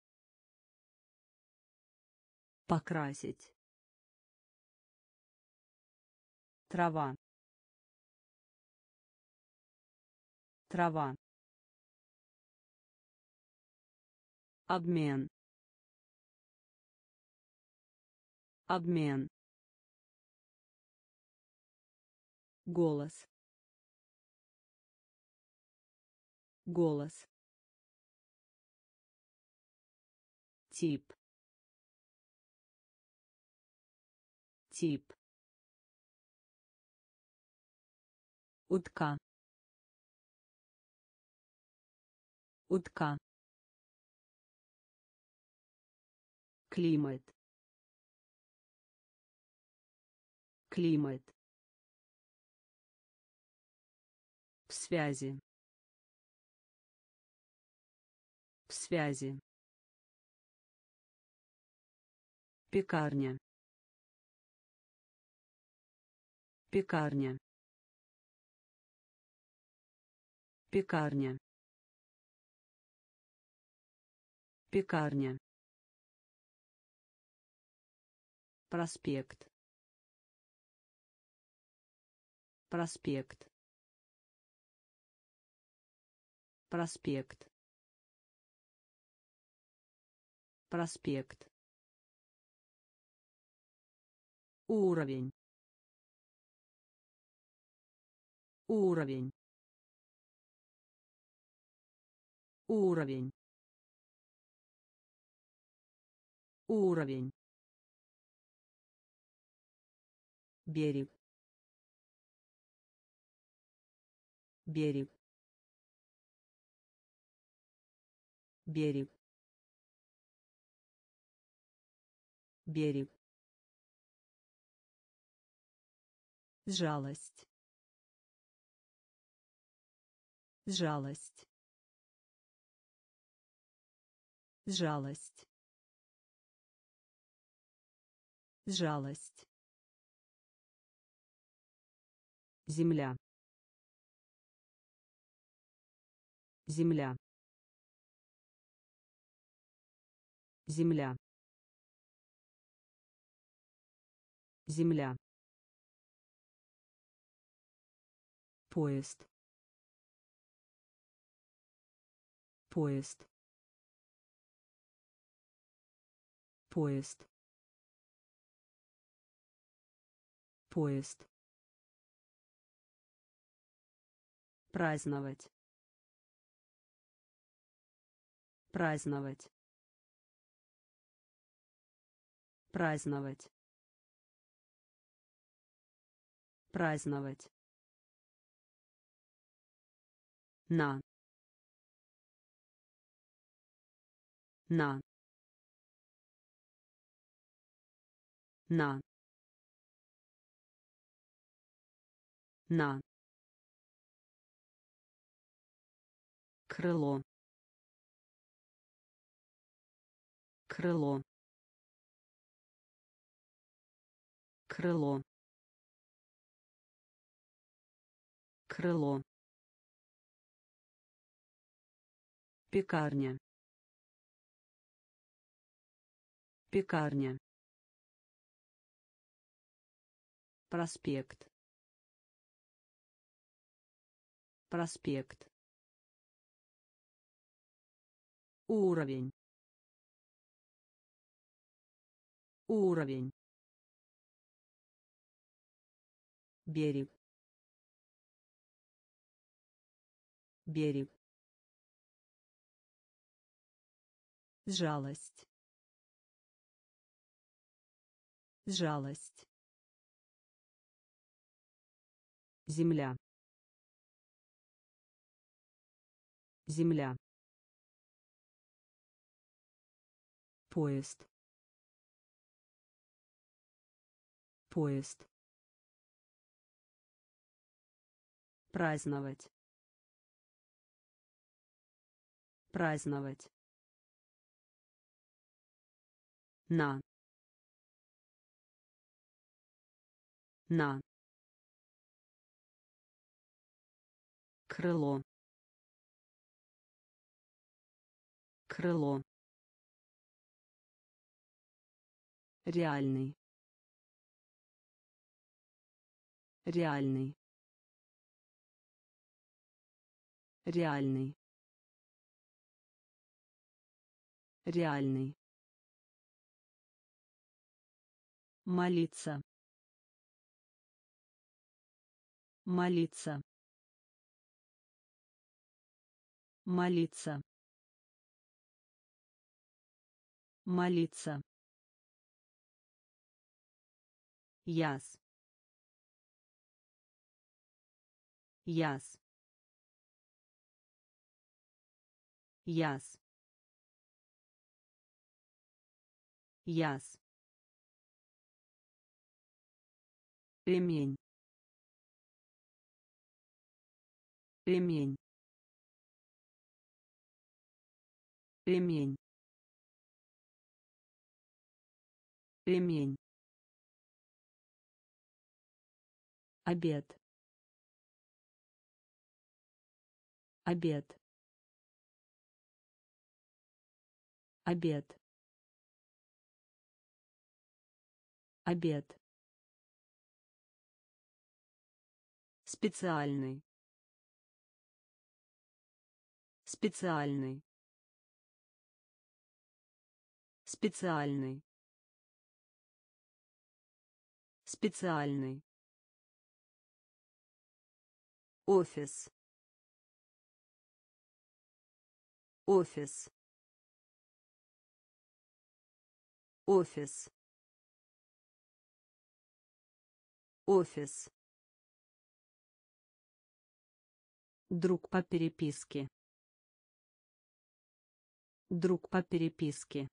покрасить, трава, трава, обмен, обмен, голос, голос, тип, тип, утка, утка, климат, климат, в связи, в связи, пекарня, пекарня, пекарня, пекарня, проспект, проспект, проспект, проспект, уровень, уровень, уровень, уровень, берег, берег, берег, берег, жалость, жалость, жалость, жалость, земля, земля, земля, земля, поезд, поезд, поезд, поезд, праздновать, праздновать, праздновать, праздновать, на, на, на, на, крыло, крыло, крыло, крыло, пекарня, пекарня, проспект, проспект, уровень, Уровень. Берег. Берег. Жалость. Жалость. Земля. Земля. Поезд. Поезд. Праздновать. Праздновать. На. На. Крыло. Крыло. Реальный. Реальный. Реальный. Реальный. Молиться. Молиться. Молиться. Молиться. Яс. Яс. Яс. Яс. Ремень. Ремень. Ремень. Ремень. Обед. Обед. Обед. Обед. Специальный. Специальный. Специальный. Специальный. Офис. Офис. Офис. Офис. Друг по переписке. Друг по переписке.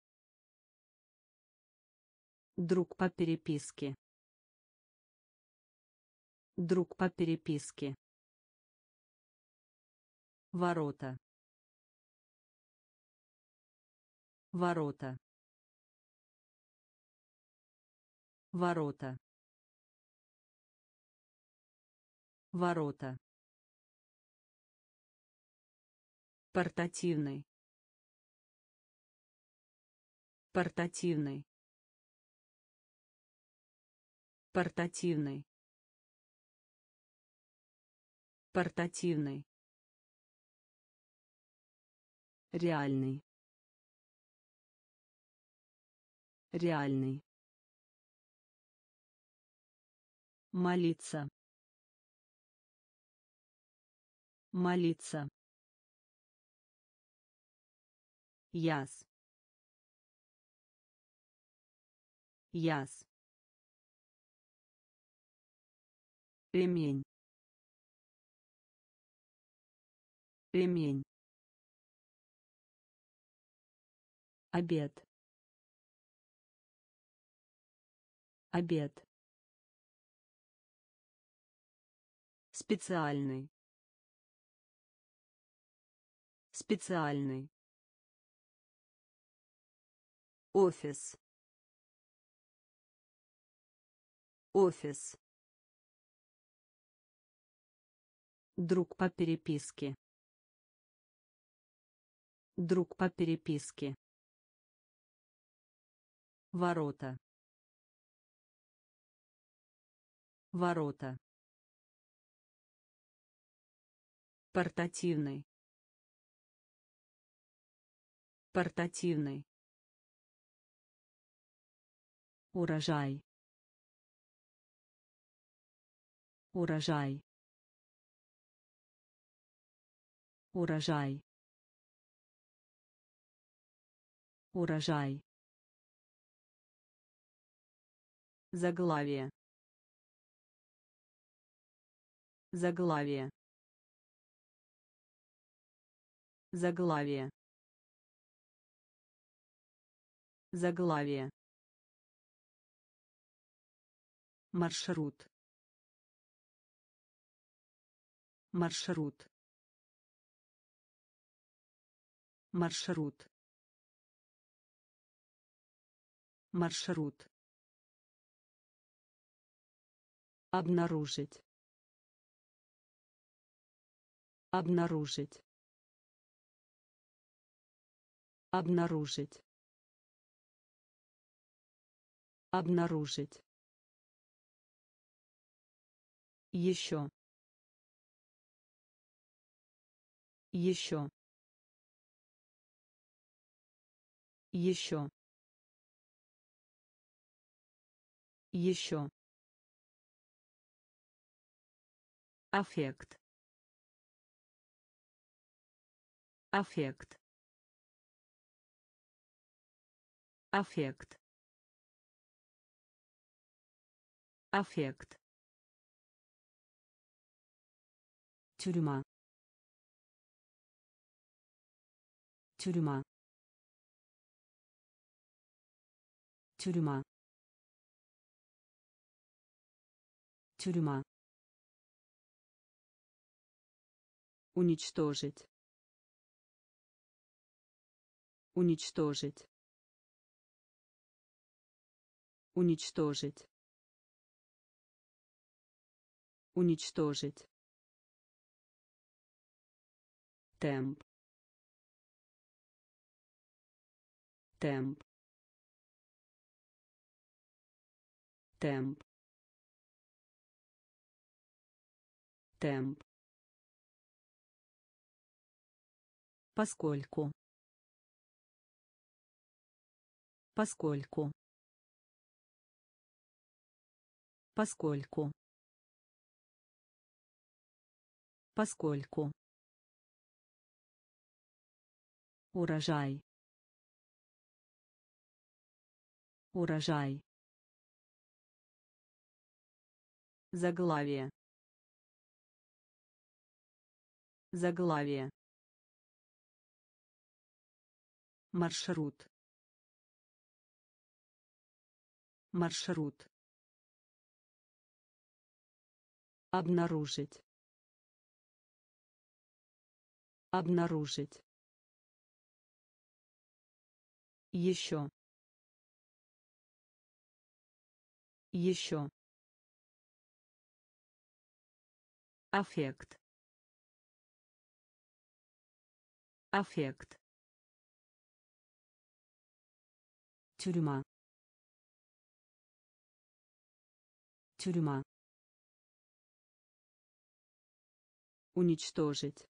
Друг по переписке. Друг по переписке. Ворота. Ворота. Ворота. Ворота. Портативный. Портативный. Портативный. Портативный. Реальный. Реальный. Молиться. Молиться. Яс. Яс. Ремень. Ремень. Обед. Обед. Специальный. Специальный. Офис. Офис. Друг по переписке. Друг по переписке. Ворота. Ворота. Портативный. Портативный. урожай, урожай, урожай, урожай, заглавие, заглавие, заглавие, заглавие, маршрут, маршрут, маршрут, маршрут, обнаружить, обнаружить, обнаружить, обнаружить, еще, еще, еще, еще, аффект, аффект, аффект, аффект, тюрьма, тюрьма, тюрьма, тюрьма, уничтожить, уничтожить, уничтожить, уничтожить, темп, темп, темп, темп, поскольку, поскольку, поскольку, поскольку, урожай, урожай, заглавие, заглавие, маршрут, маршрут, обнаружить, обнаружить, еще, еще, аффект, аффект, тюрьма, тюрьма, уничтожить,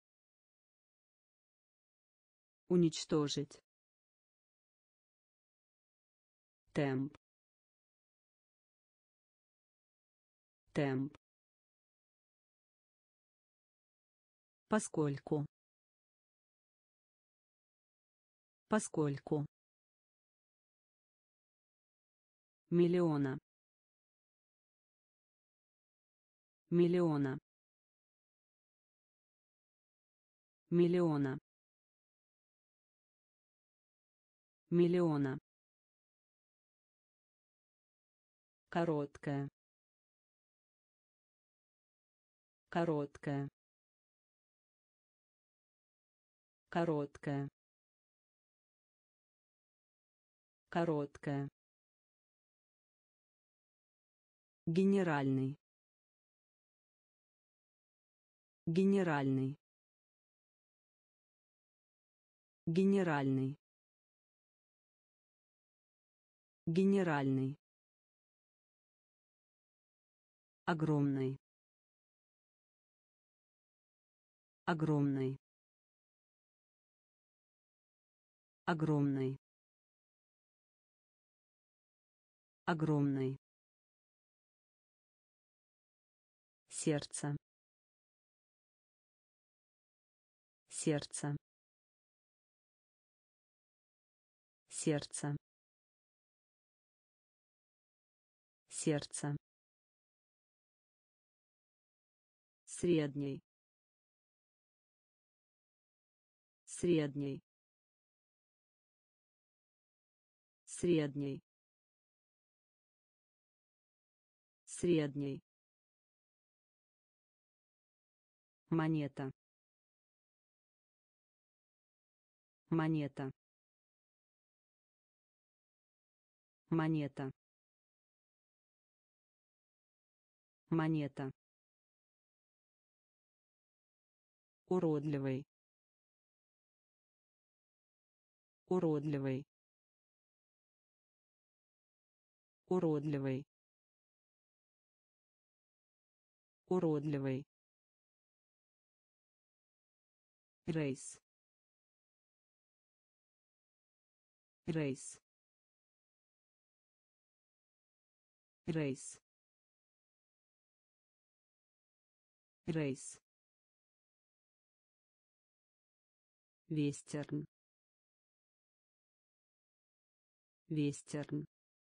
уничтожить, темп, темп, поскольку, поскольку, миллиона, миллиона, миллиона, миллиона, короткая, короткая, короткая, короткая, генеральный, генеральный, генеральный, генеральный, огромный, огромный, огромный, огромный, сердце, сердце, сердце, сердце, средний, средний, средний, средний, монета, монета, монета, монета, уродливый, уродливый, уродливый, уродливый, рейс, рейс, рейс, рейс, вестерн, вестерн,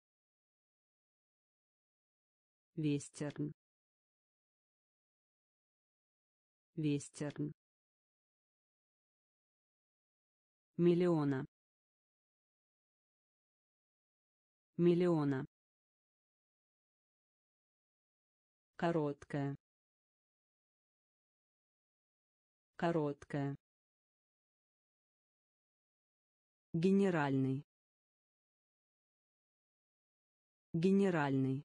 вестерн, вестерн, миллиона, миллиона, короткая, короткая, генеральный, генеральный,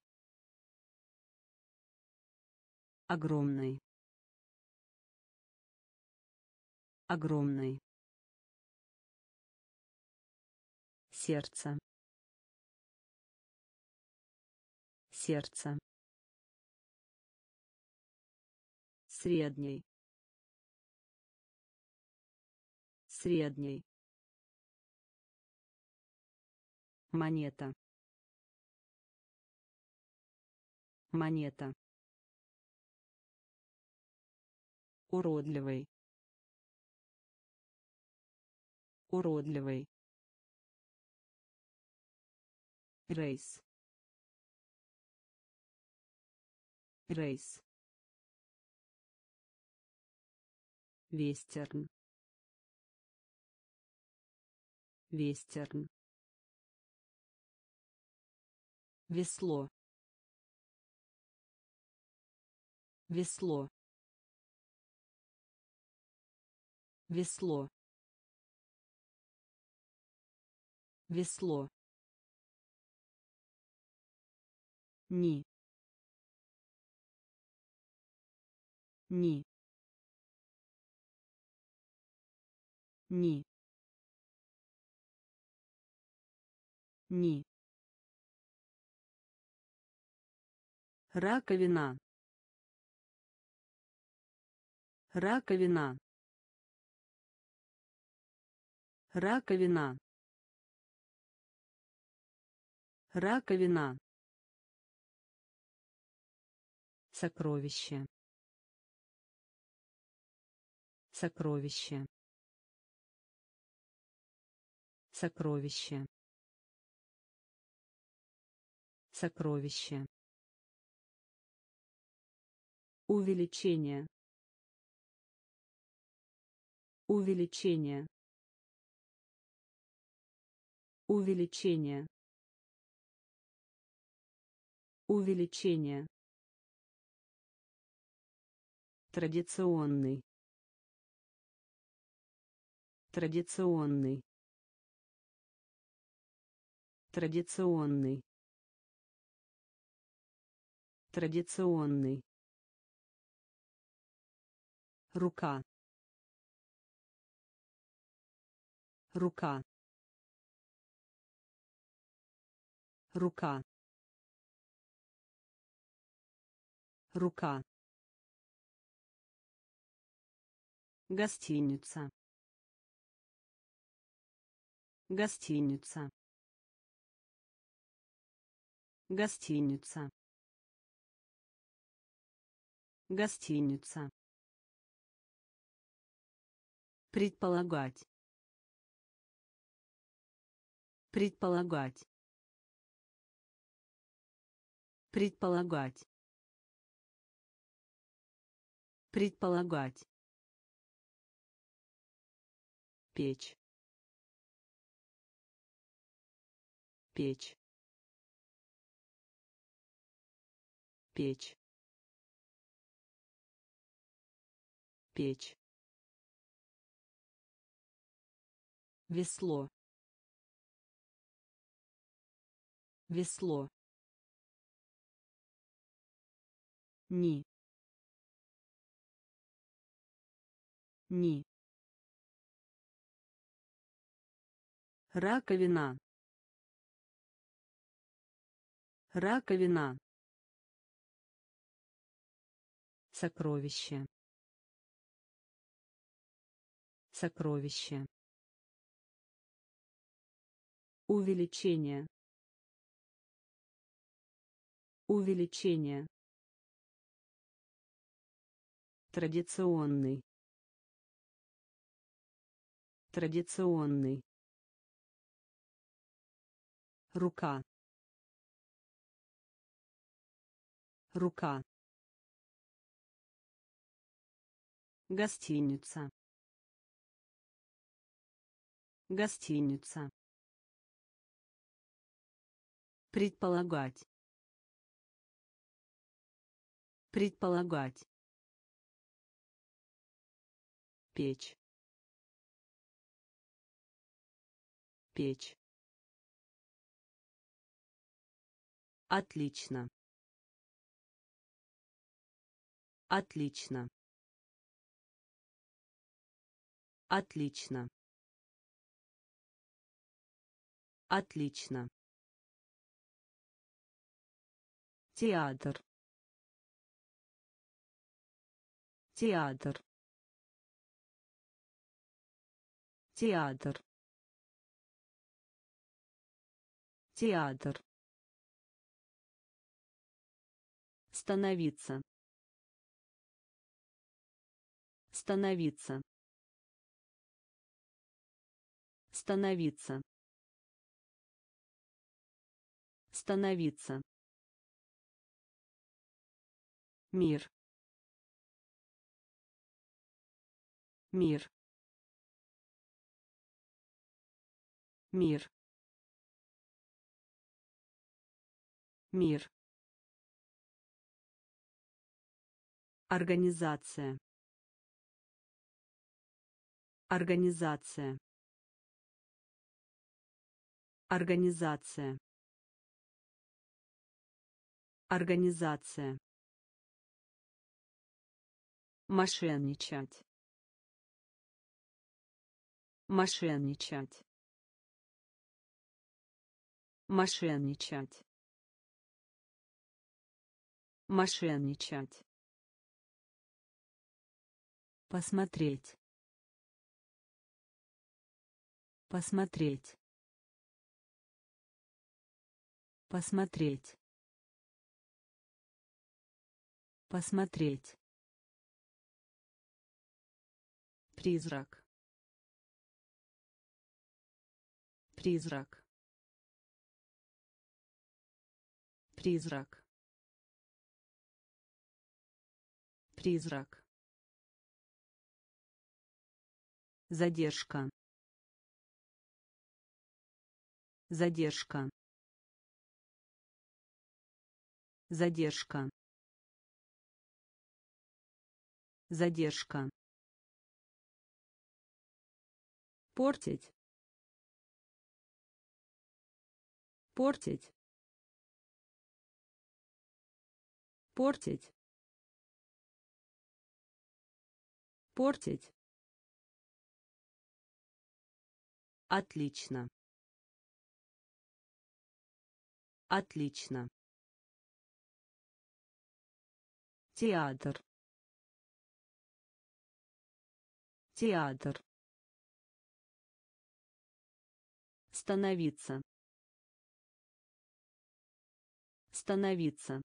огромный, огромный, сердце, сердце, средний, средний, монета, монета, уродливый, уродливый, рейс, рейс, вестерн, вестерн, весло, весло, весло, весло, ни, ни, ни, ни, раковина, раковина, раковина, раковина, сокровище, сокровище, сокровище, сокровище, увеличение, увеличение, увеличение, увеличение, традиционный, традиционный, традиционный, традиционный, рука, рука, рука, рука, гостиница, гостиница, Гостиница. Гостиница. Предполагать. Предполагать. Предполагать. Предполагать. Печь. Печь. Печь. Печь. Весло. Весло. Ни. Ни. Раковина. Раковина. Сокровище. Сокровище. Увеличение. Увеличение. Традиционный. Традиционный. Рука. Рука. Гостиница. Гостиница. Предполагать. Предполагать. Печь. Печь. Отлично. Отлично. Отлично. Отлично. Театр. Театр. Театр. Театр. Становиться. Становиться. Становиться. Становиться. Мир. Мир. Мир. Мир. Организация. Организация. Организация. Организация. Мошенничать. Мошенничать. Мошенничать. Мошенничать. Посмотреть. Посмотреть. Посмотреть. Посмотреть. Призрак. Призрак. Призрак. Призрак. Задержка. Задержка. Задержка. Задержка. Портить. Портить. Портить. Портить. Отлично. Отлично. Театр. Театр. Становиться. Становиться.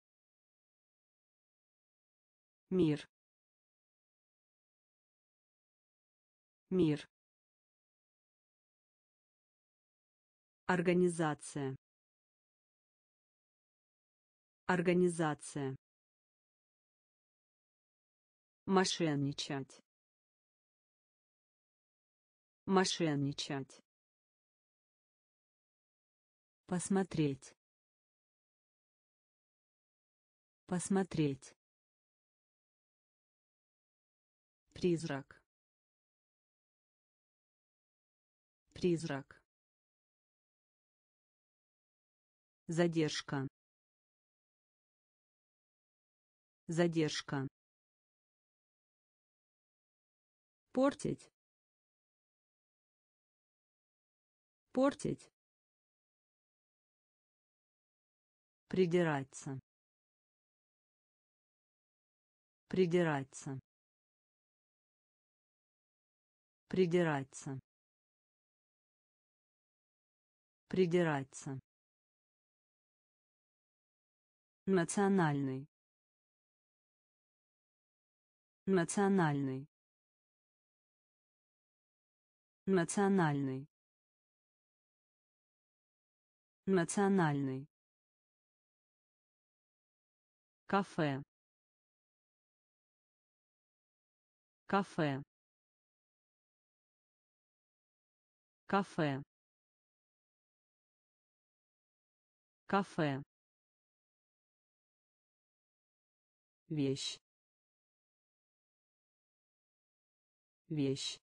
Мир. Мир. Организация. Организация. Мошенничать. Мошенничать. Посмотреть. Посмотреть. Призрак. Призрак. Задержка. Задержка. Портить. Портить. Придираться. Придираться. Придираться. Придираться. Национальный. Национальный. Национальный. Национальный. Кафе. Кафе. Кафе. Кафе. Вещь. Вещь.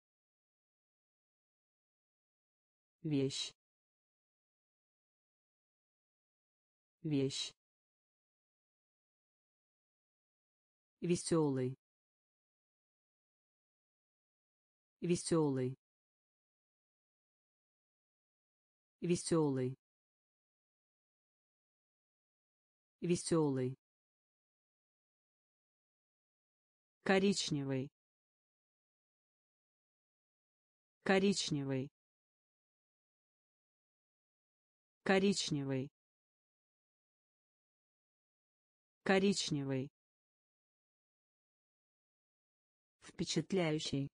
Вещь. Вещь. Веселый. Веселый. Веселый. Веселый. Коричневый. Коричневый. Коричневый. Коричневый. Впечатляющий.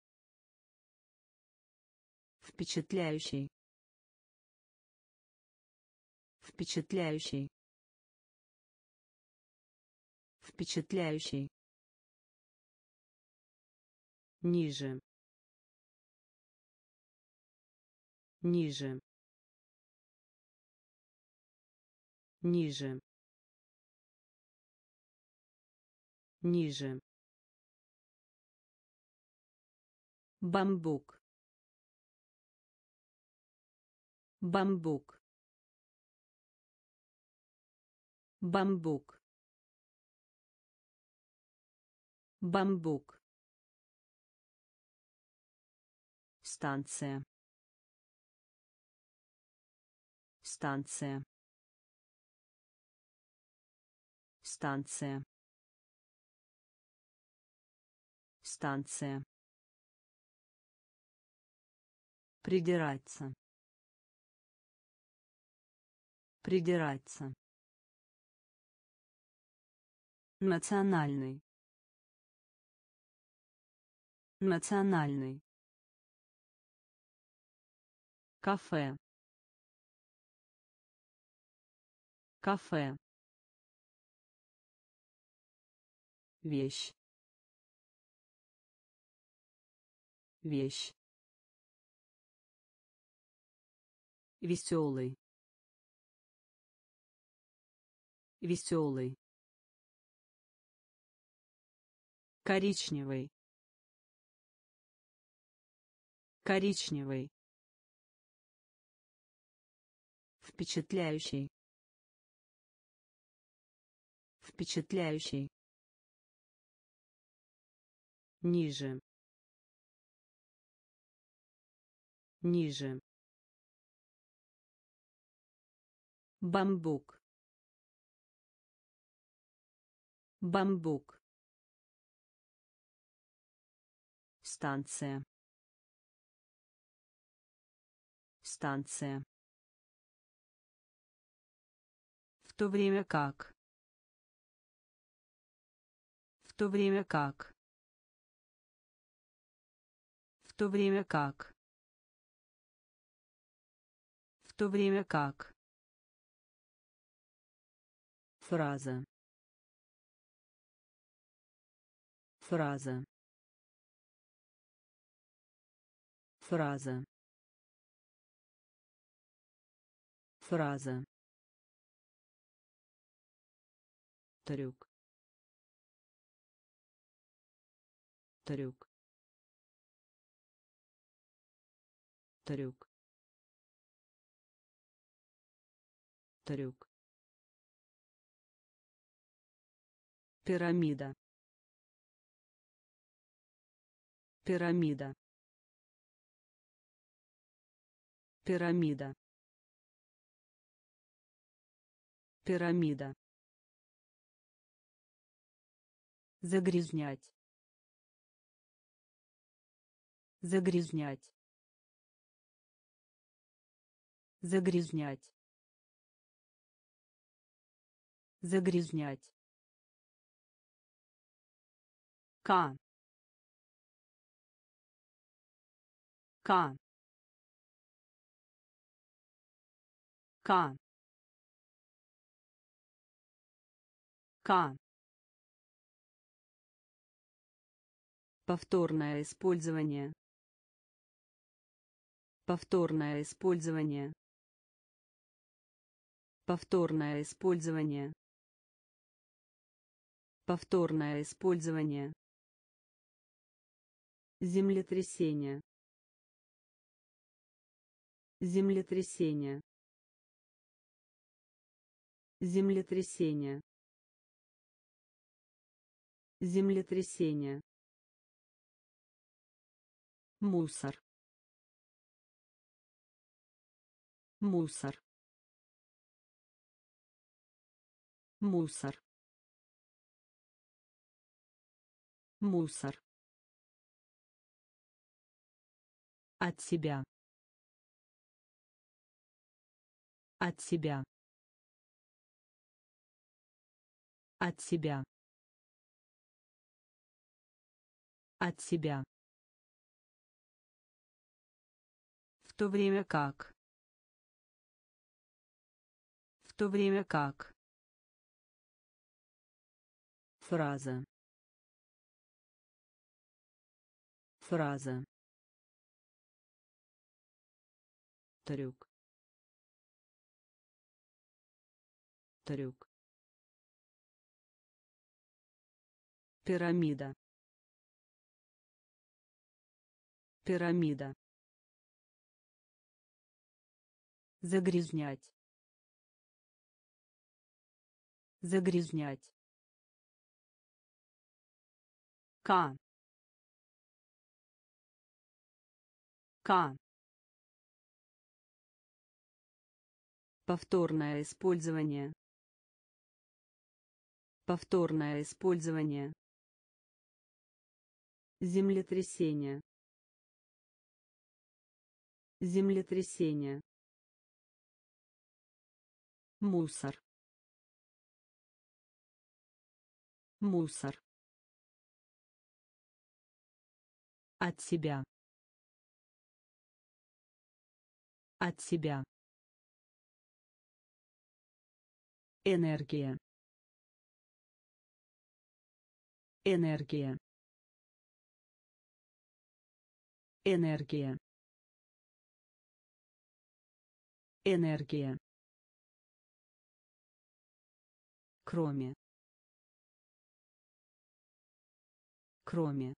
Впечатляющий. Впечатляющий. Впечатляющий. Ниже. Ниже. Ниже. Ниже. Бамбук. Бамбук. Бамбук. Бамбук. Станция. Станция. Станция. Станция. Придираться. Придираться. Национальный. Национальный. Кафе. Кафе. Вещь. Вещь. Веселый. Веселый. Коричневый. Коричневый. Впечатляющий. Впечатляющий. Ниже. Ниже. Бамбук. Бамбук. Станция. Станция. В то время как. В то время как. В то время как. В то время как. Фраза. Фраза. Фраза. Фраза. Трюк. Трюк. Трюк. Трюк. Пирамида. Пирамида. Пирамида. Пирамида. Загрязнять. Загрязнять. Загрязнять. Загрязнять. К. К. К. К. Повторное использование. Повторное использование. Повторное использование. Повторное использование. Землетрясение. Землетрясение. Землетрясение. Землетрясение. Мусор. Мусор. Мусор. Мусор. От себя. От себя. От себя. От себя. В то время как. В то время как. Фраза. Фраза. Трюк. Трюк. Пирамида. Пирамида. Загрязнять. Загрязнять. К. К. Повторное использование. Повторное использование. Землетрясение. Землетрясение. Мусор. Мусор. От себя. От себя. Энергия. Энергия. Энергия. Энергия. Кроме. Кроме.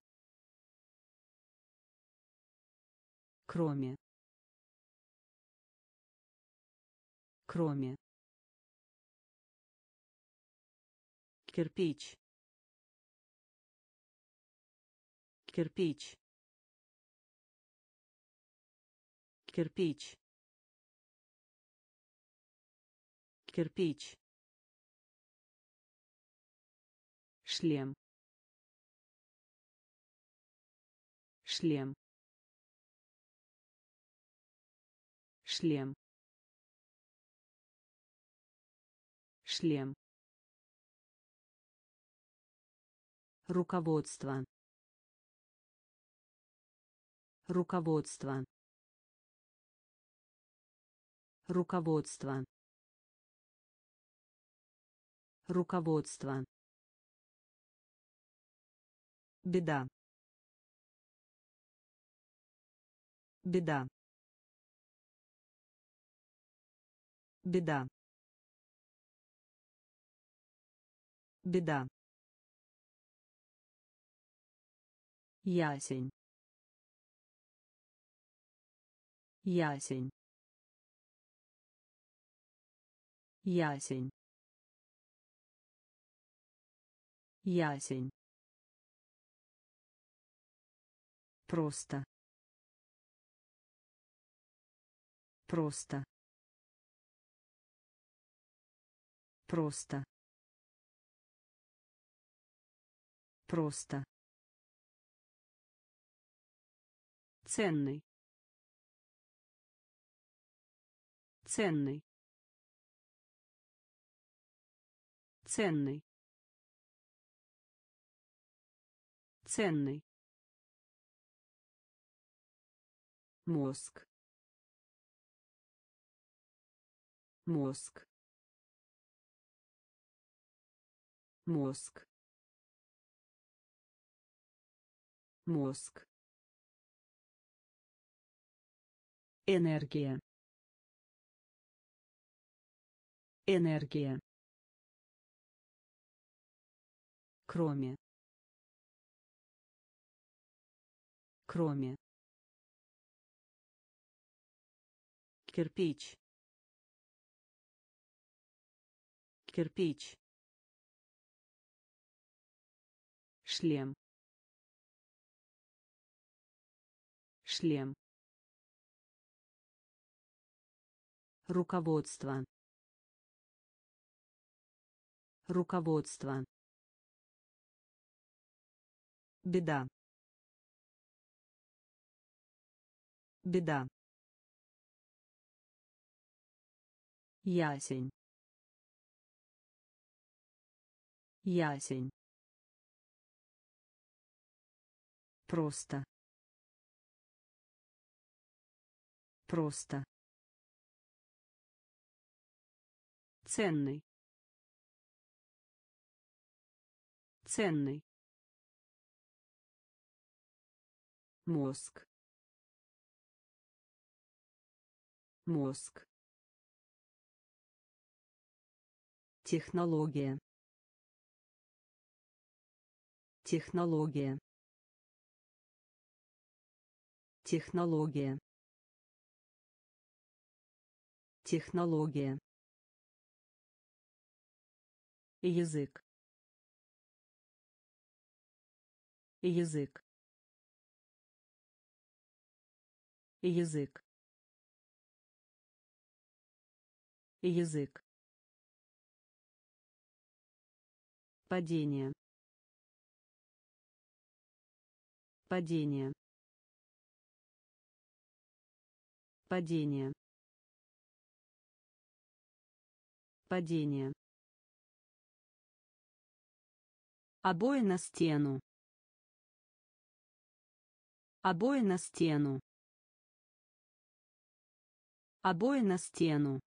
Кроме. Кроме. Кирпич. Кирпич. Кирпич. Кирпич. Шлем. Шлем. Шлем. шлем, руководство, руководство, руководство, руководство, беда, беда, беда, беда, ясень, ясень, ясень, ясень, просто, просто, просто, просто, ценный, ценный, ценный, ценный, мозг, мозг, мозг, мозг, энергия, энергия, кроме, кроме, кирпич, кирпич, шлем, шлем, руководство, руководство, беда, беда, ясень, ясень, просто, просто, ценный, ценный, мозг, мозг, технология, технология, технология, технология, язык, язык, язык, язык, падение, падение, падение, падение, обои на стену, обои на стену, обои на стену,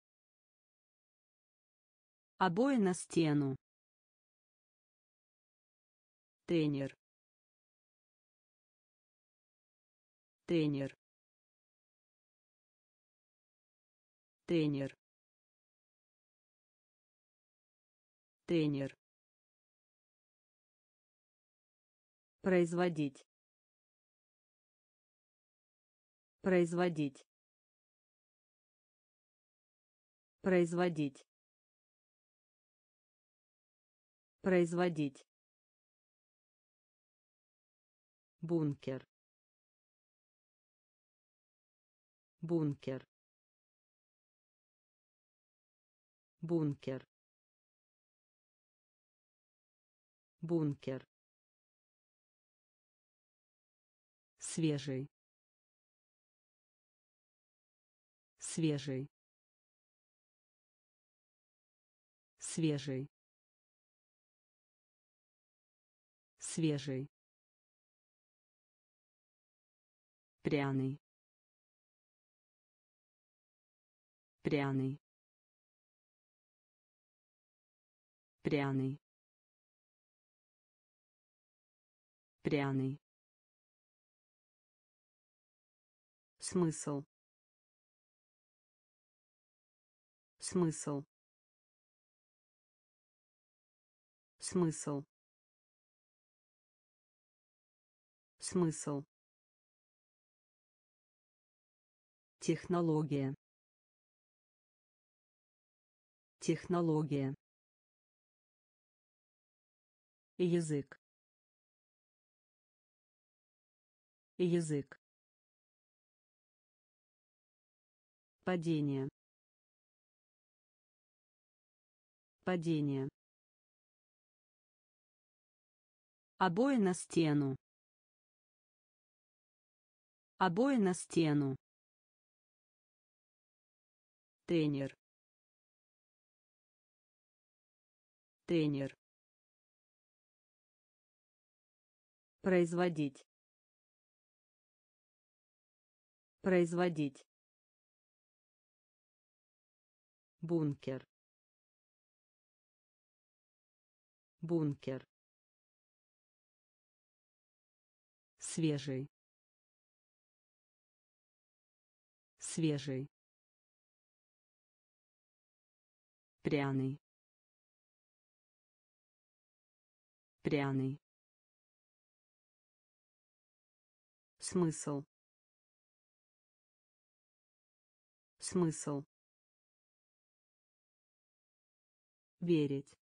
обои на стену, тренер, тренер, тренер, тренер, производить, производить, производить, производить, бункер, бункер, бункер, бункер, свежий, свежий, свежий, свежий, пряный, пряный, пряный, пряный, смысл, смысл, смысл, смысл, технология, технология, язык, язык, падение, падение, обои на стену, обои на стену, тренер, тренер, производить, производить, бункер, бункер, свежий, свежий, пряный, пряный, смысл, смысл, верить,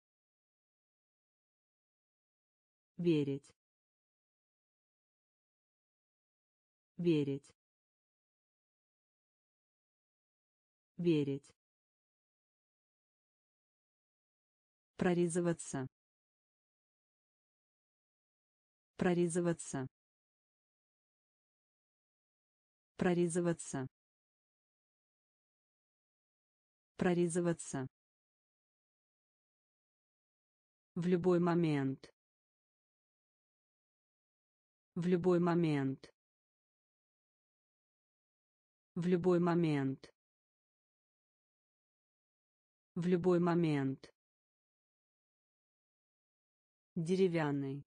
верить, верить, верить, прорезываться, прорезываться, прорезываться, прорезываться, в любой момент, в любой момент, в любой момент, в любой момент, деревянный,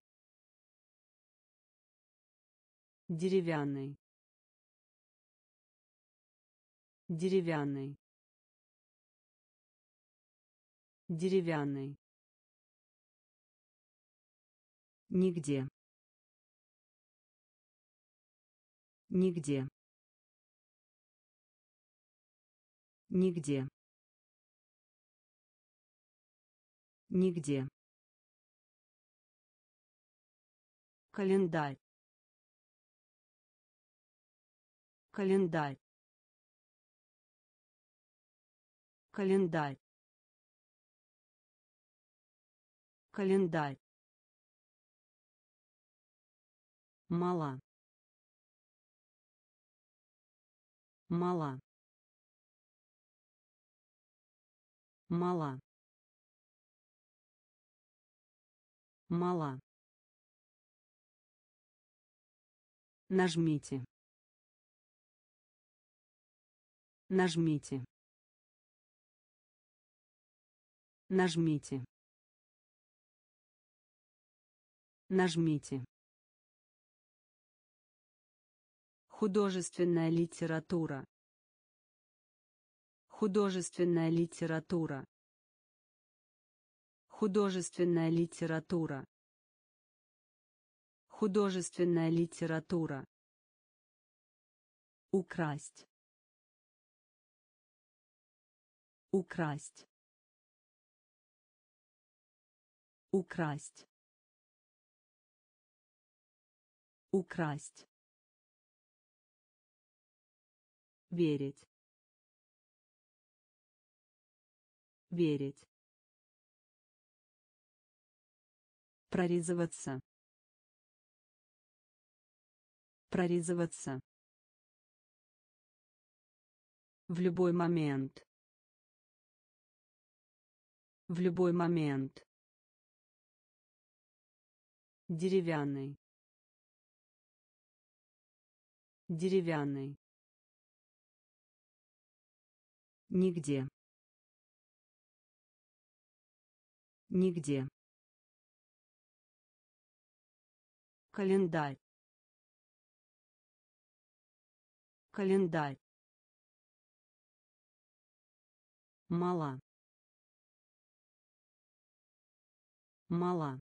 деревянный, деревянный, деревянный, нигде, нигде, нигде, нигде, календарь, календарь, календарь, календарь, мала, мала, мала, мала, нажмите, нажмите, нажмите, нажмите, художественная литература, художественная литература, художественная литература, художественная литература, украсть, украсть, украсть, украсть, верить, верить, прорезываться, прорезываться, в любой момент, В любой момент. Деревянный. Деревянный. Нигде. Нигде. Календарь. Календарь. Мала. Мала.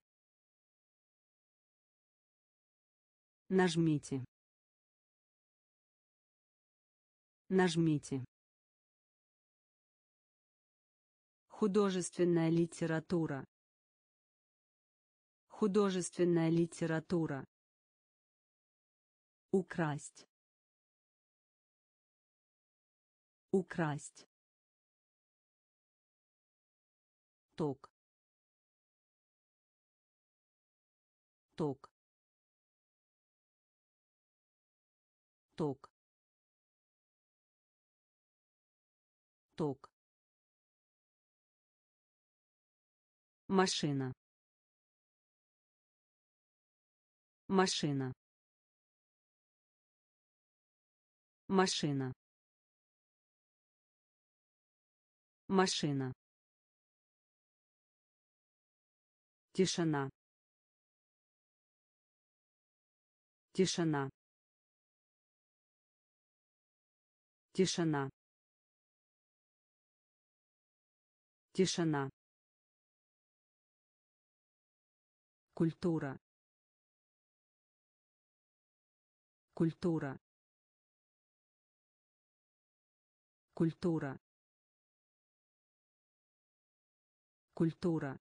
Нажмите. Нажмите. Художественная литература. Художественная литература. Украсть. Украсть. Ток. Ток. Ток. Ток. Машина. Машина. Машина. Машина. Тишина. Тишина. Тишина. Тишина. Культура. Культура. Культура. Культура.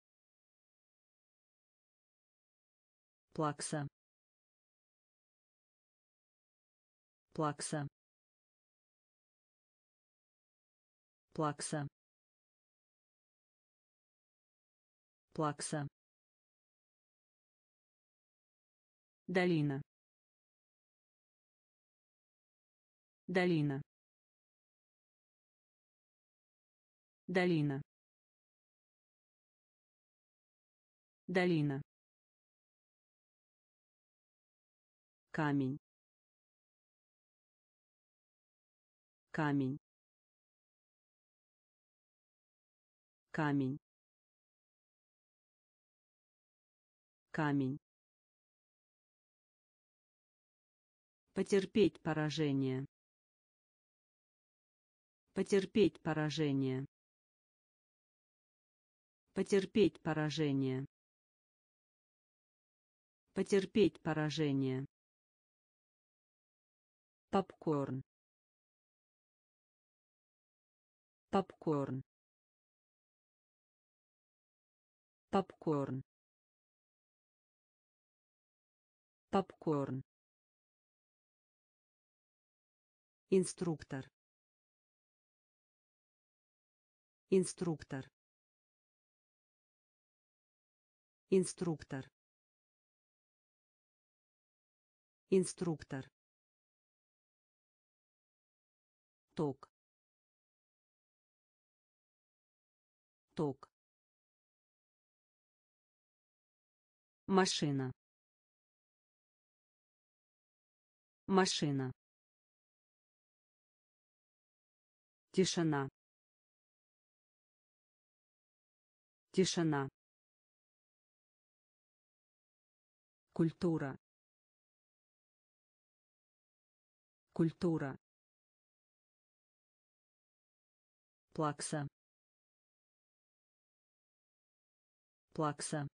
Плакса. Плакса. Плакса. Плакса. Долина. Долина. Долина. Долина. Камень. Камень. Камень. Камень. Потерпеть поражение. Потерпеть поражение. Потерпеть поражение. Потерпеть поражение. Попкорн. Попкорн. Попкорн. Попкорн. Инструктор. Инструктор. Инструктор. Инструктор. Ток. Ток. Машина. Машина. Тишина. Тишина. Культура. Культура. Плакса. Плакса.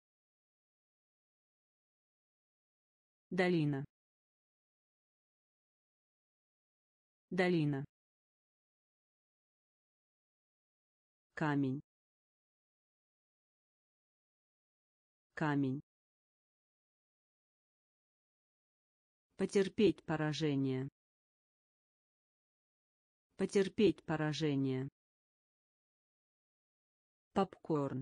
Долина. Долина. Камень. Камень. Потерпеть поражение. Потерпеть поражение. Попкорн.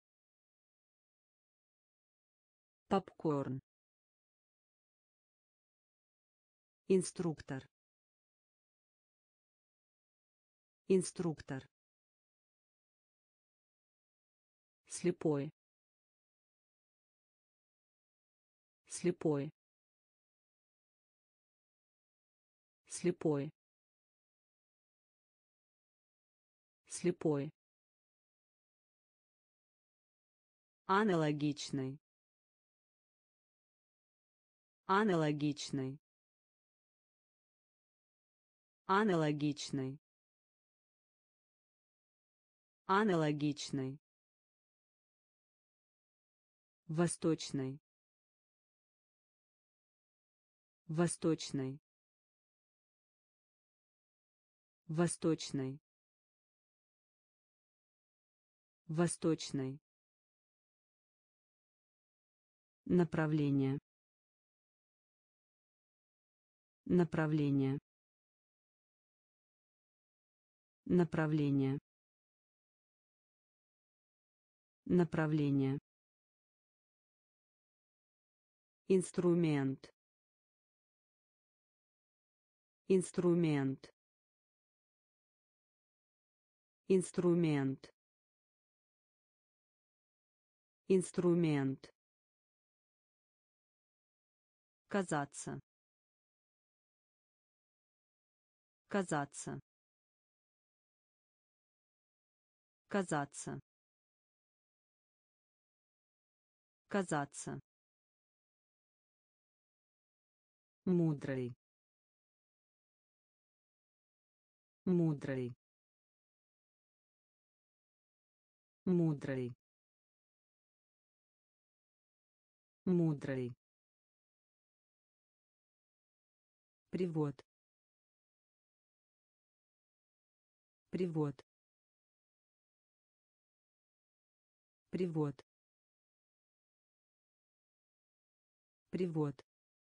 Попкорн. Инструктор. Инструктор. слепой, слепой, слепой, слепой, аналогичный, аналогичный, аналогичный, аналогичный, восточный, восточный, восточный, восточный, направление, направление, направление, направление, инструмент, инструмент, инструмент, инструмент, казаться, казаться, казаться, казаться, мудрый, мудрый, мудрый, мудрый, привод, привод, привод, привод,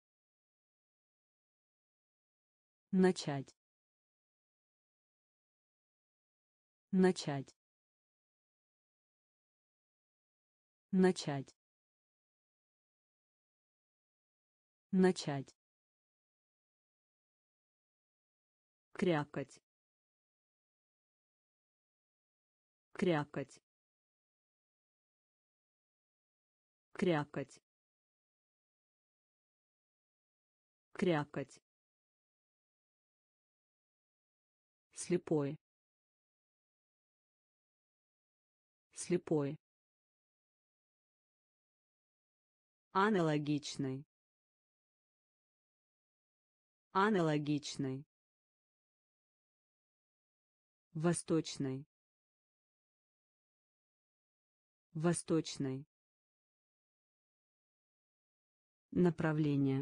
начать, начать, начать, начать, крякать, крякать, крякать, крякать, слепой, слепой, аналогичный, аналогичный, восточный, восточный, направление,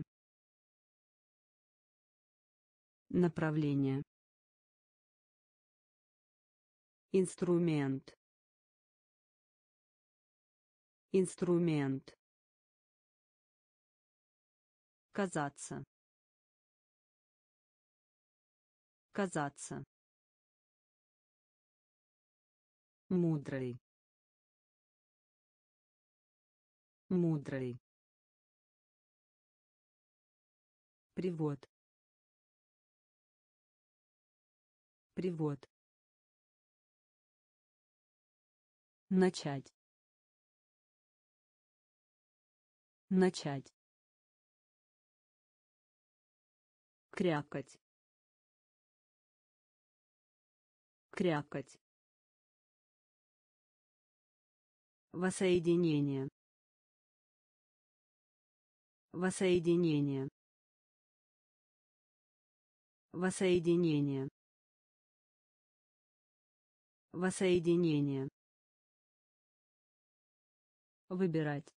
направление, инструмент, инструмент, казаться, казаться, мудрый, мудрый, привод, привод, начать, начать, крякать, крякать, воссоединение, воссоединение, воссоединение, воссоединение, выбирать,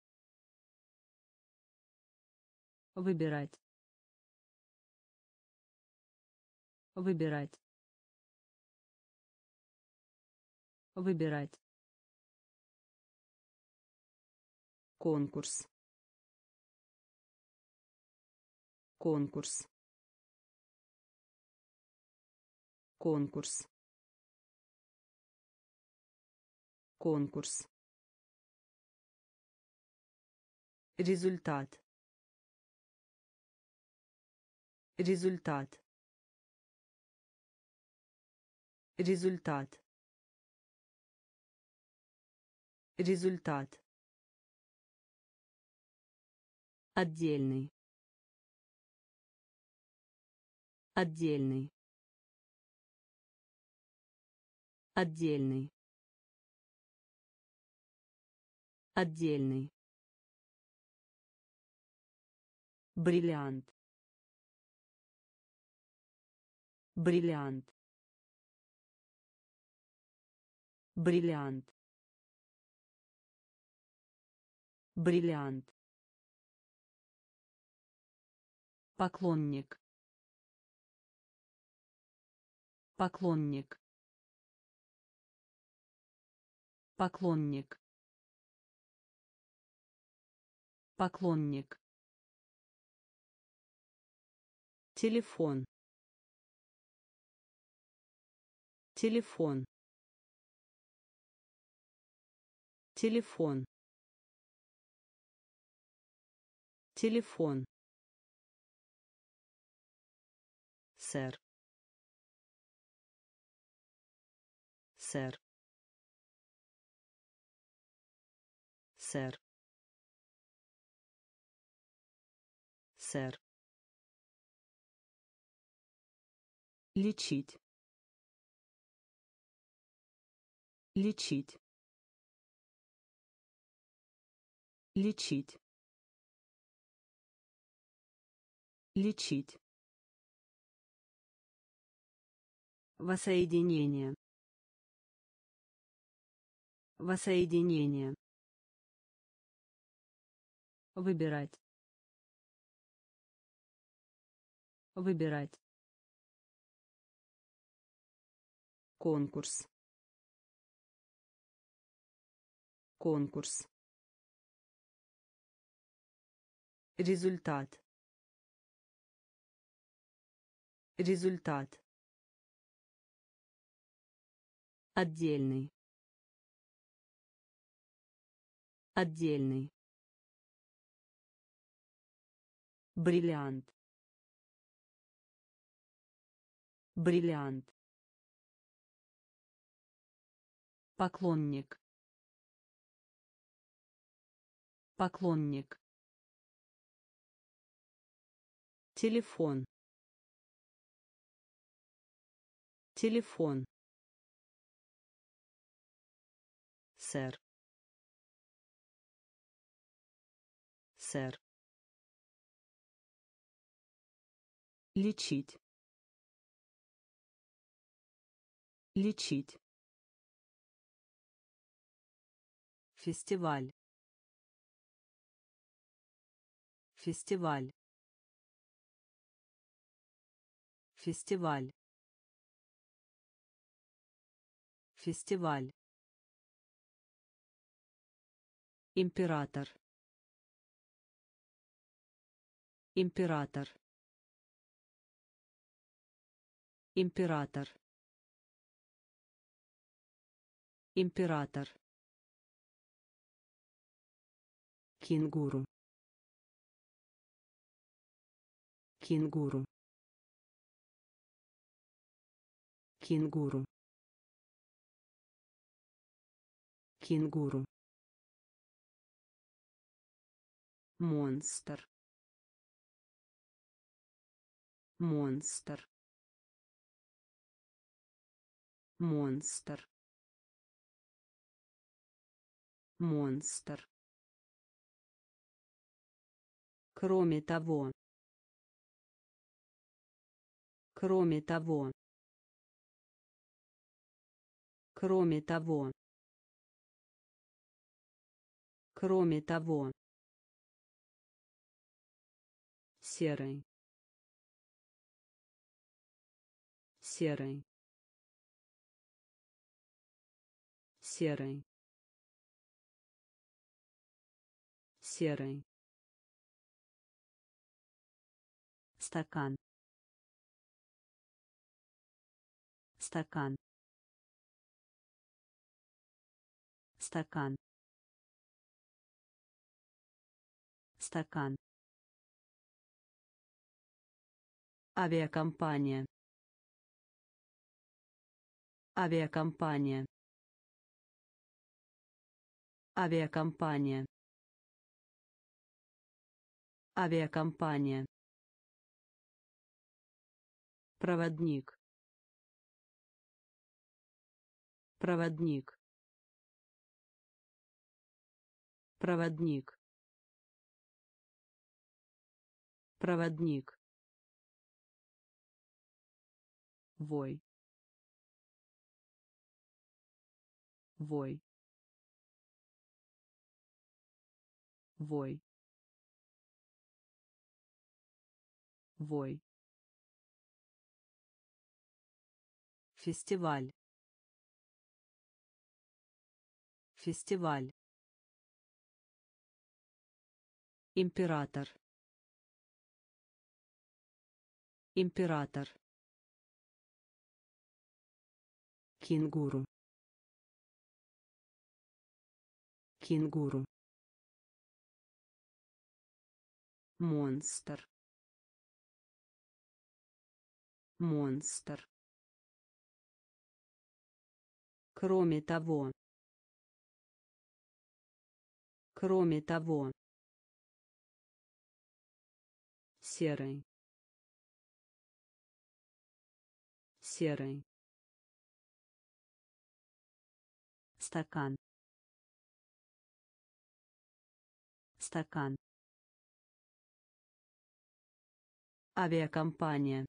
выбирать, выбирать, выбирать, конкурс, конкурс, конкурс, конкурс, результат, результат, результат, Результат. Отдельный. Отдельный. Отдельный. Отдельный. Бриллиант. Бриллиант. Бриллиант. Бриллиант. Поклонник. Поклонник. Поклонник. Поклонник. Телефон. Телефон. Телефон. Телефон. Сэр. Сэр. Сэр. Сэр. Лечить. Лечить. Лечить. Лечить. Воссоединение. Воссоединение. Выбирать. Выбирать. Конкурс. Конкурс. Результат. Результат. Отдельный. Отдельный. Бриллиант. Бриллиант. Поклонник. Поклонник. Телефон. Телефон. Сэр. Сэр. Лечить. Лечить. Фестиваль. Фестиваль. Фестиваль. Фестиваль. Император. Император. Император. Император. Кенгуру. Кенгуру. Кенгуру. Кенгуру. Монстр. Монстр. Монстр. Монстр. Кроме того. Кроме того. Кроме того. Кроме того. Серый. Серый. Серый. Серый. Стакан. Стакан. Стакан. Стакан. Авиакомпания. Авиакомпания. Авиакомпания. Авиакомпания. Проводник. Проводник. Проводник. Проводник. Вой. Вой. Вой. Вой. Фестиваль. Фестиваль. Император. Император. Кенгуру. Кенгуру. Монстр. Монстр. Кроме того. Кроме того. Серый. Серый. Стакан. Стакан. Авиакомпания.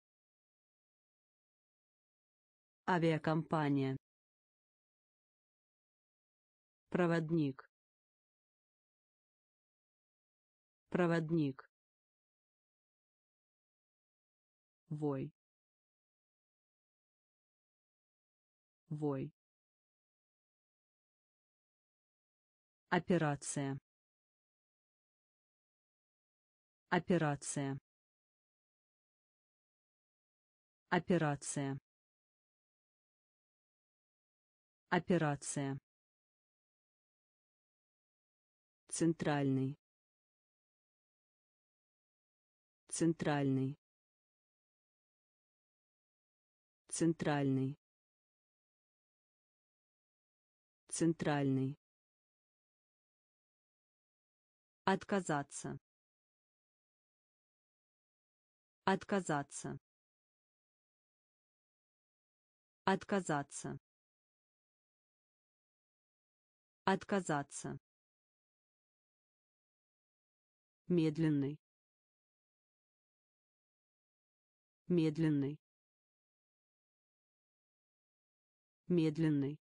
Авиакомпания. Проводник. Проводник. Вой. Вой. Операция. Операция. Операция. Операция. Центральный. Центральный. Центральный. Центральный. Отказаться. Отказаться. Отказаться. Отказаться. Медленный. Медленный. Медленный.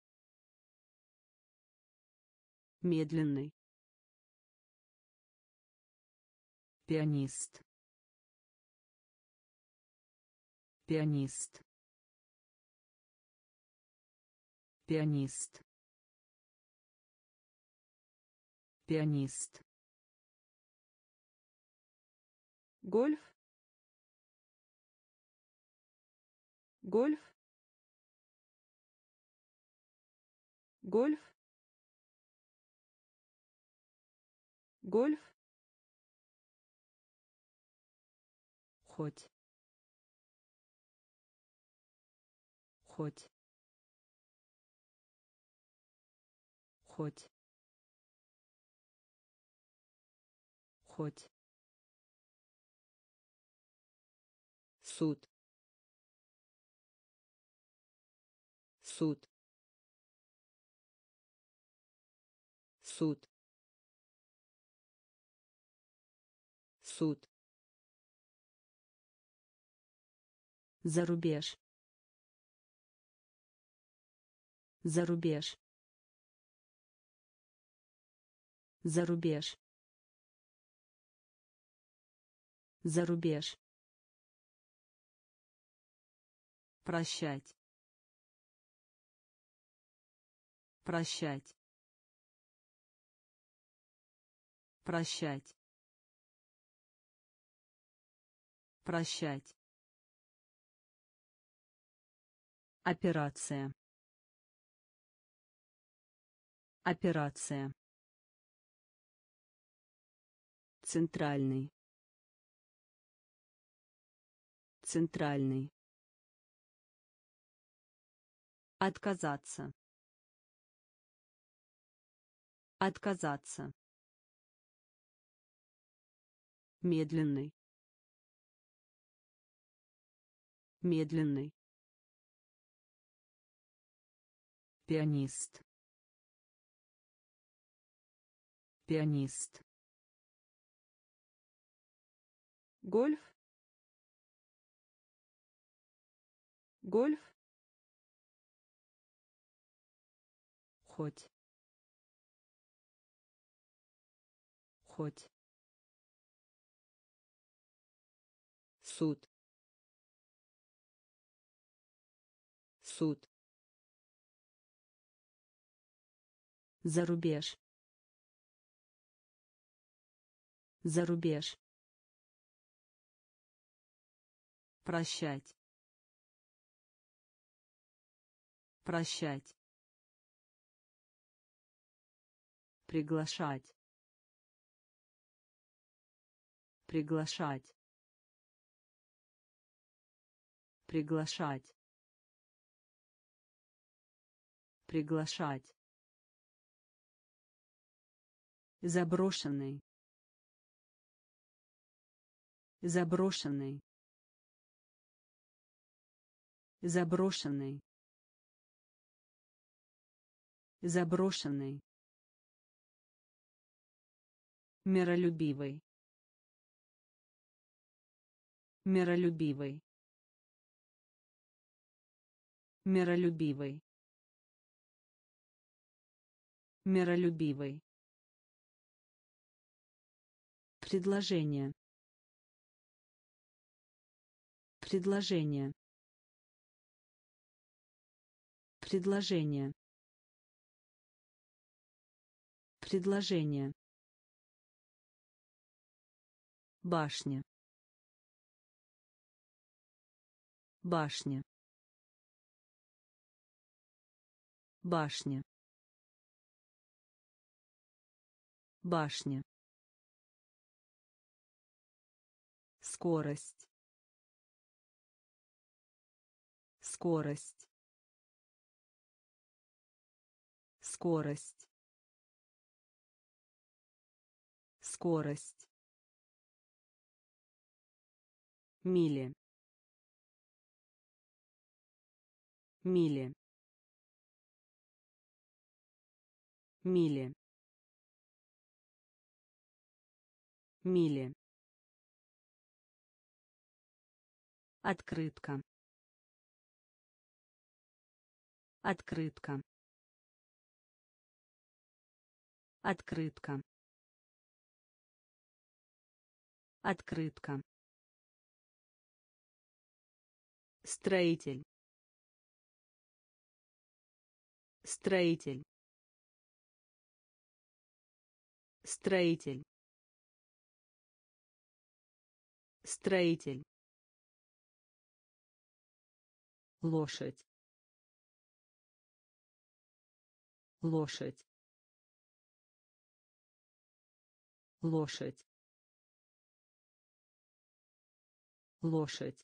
Медленный. Пианист. Пианист. Пианист. Пианист. Гольф. Гольф. Гольф. Гольф. Хоть. Хоть. Хоть. Хоть. Суд. Суд. Суд. Суд. Зарубеж. Зарубеж. Зарубеж. Зарубеж. Прощать. Прощать. Прощать. Прощать. Операция. Операция. Центральный. Центральный. Отказаться. Отказаться. Медленный. Медленный. Пианист. Пианист. Гольф. Гольф. Хоть. Хоть. Суд. Суд. Зарубеж. Зарубеж. Прощать. Прощать. Приглашать. Приглашать. Приглашать. Приглашать. Заброшенный. Заброшенный. Заброшенный. Заброшенный. Миролюбивый. Миролюбивый. Миролюбивый. Миролюбивый. Предложение. Предложение. Предложение. Предложение. Башня. Башня. Башня. Башня. Скорость. Скорость. Скорость. Скорость. Мили. Мили. Мили. Мили. Открытка. Открытка. Открытка. Открытка. Строитель. Строитель. Строитель. Строитель. Лошадь. Лошадь. Лошадь. Лошадь.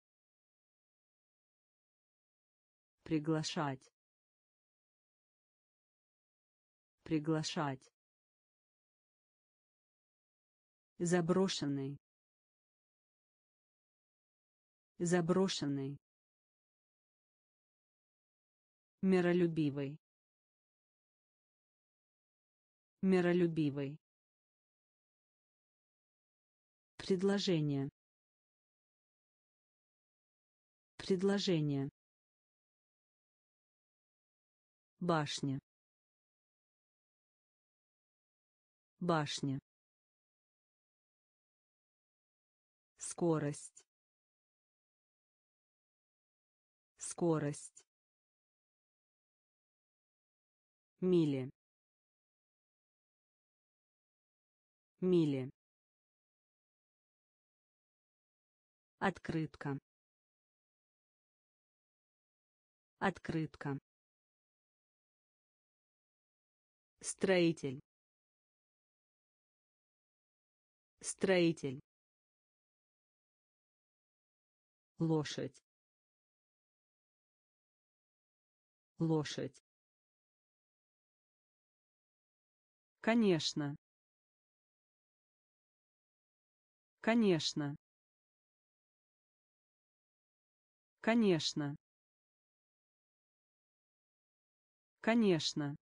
Приглашать. Приглашать. Заброшенный. Заброшенный. Миролюбивый. Миролюбивый. Предложение. Предложение. Башня. Башня. Скорость. Скорость. Мили. Мили. Открытка. Открытка. Строитель. Строитель. Лошадь. Лошадь. Конечно. Конечно. Конечно. Конечно.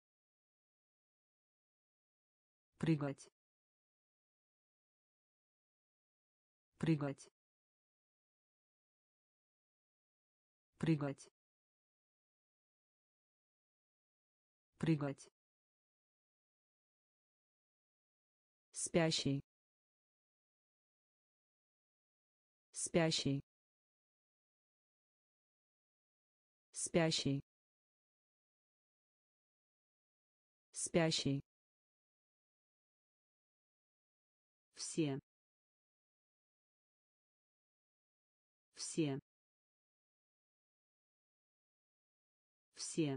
Прыгать. Прыгать. Прыгать. Прыгать. Спящий. Спящий. Спящий. Спящий. Все. Все. Все.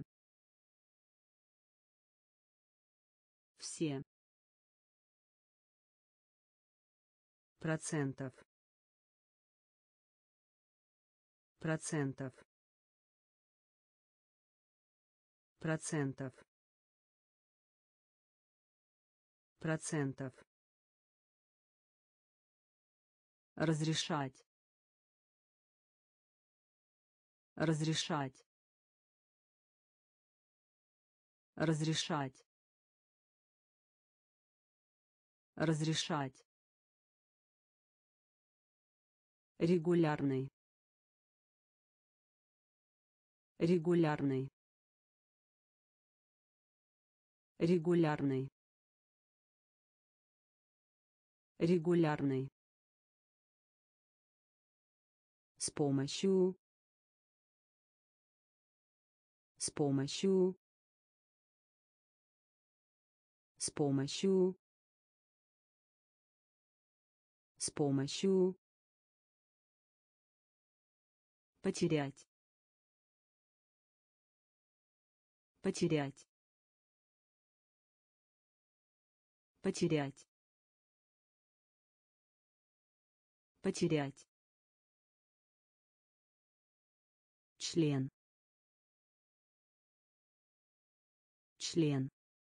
Все. Процентов. Процентов. Процентов. Процентов. Разрешать. Разрешать. Разрешать. Разрешать. Регулярный. Регулярный. Регулярный. Регулярный. С помощью. С помощью. С помощью. С помощью. Потерять. Потерять. Потерять. Потерять. Член. Член.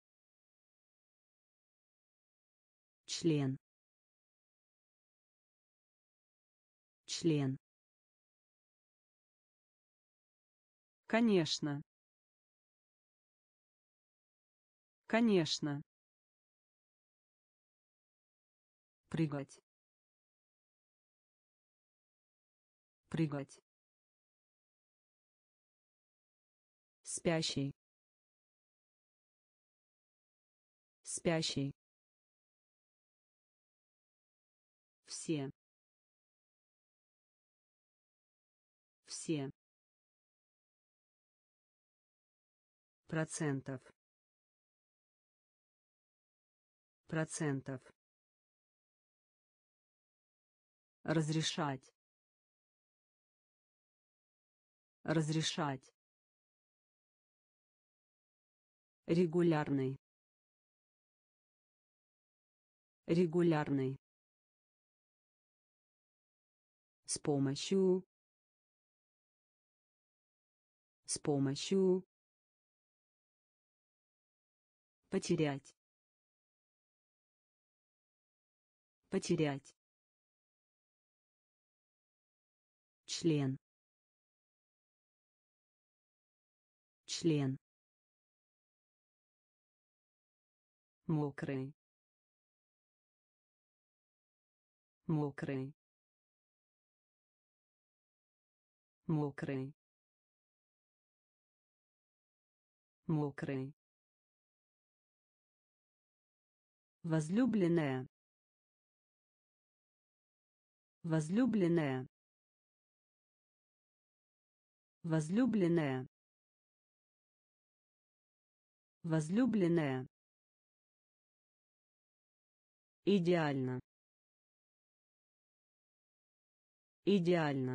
Член. Член. Конечно. Конечно. Прыгать. Прыгать. Спящий. Спящий. Все. Все. Процентов. Процентов. Разрешать. Разрешать. Регулярный. Регулярный. С помощью. С помощью. Потерять. Потерять. Член. Член. Мокрый. Мокрый. Мокрый. Мокрый. Возлюбленная. Возлюбленная. Возлюбленная. Возлюбленная. Идеально. Идеально.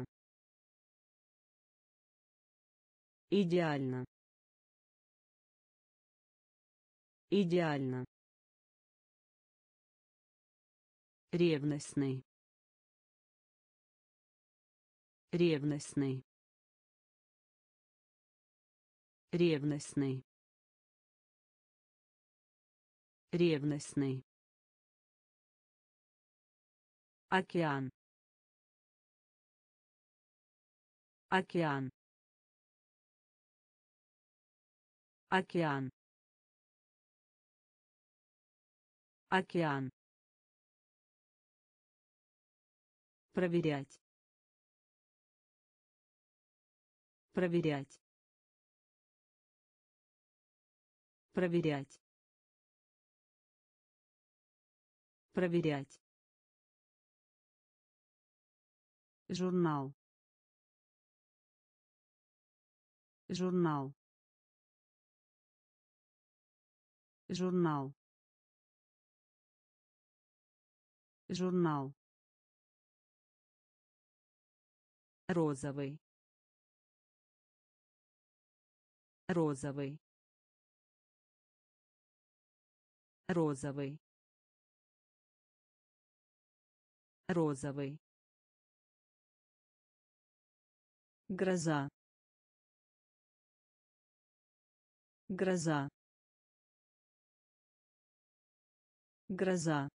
Идеально. Идеально. Ревностный. Ревностный. Ревностный. Ревностный. Океан. Океан. Океан. Океан. Проверять. Проверять. Проверять. Проверять. Журнал. Журнал. Журнал. Журнал. Розовый. Розовый. Розовый. Розовый. Гроза. Гроза. Гроза.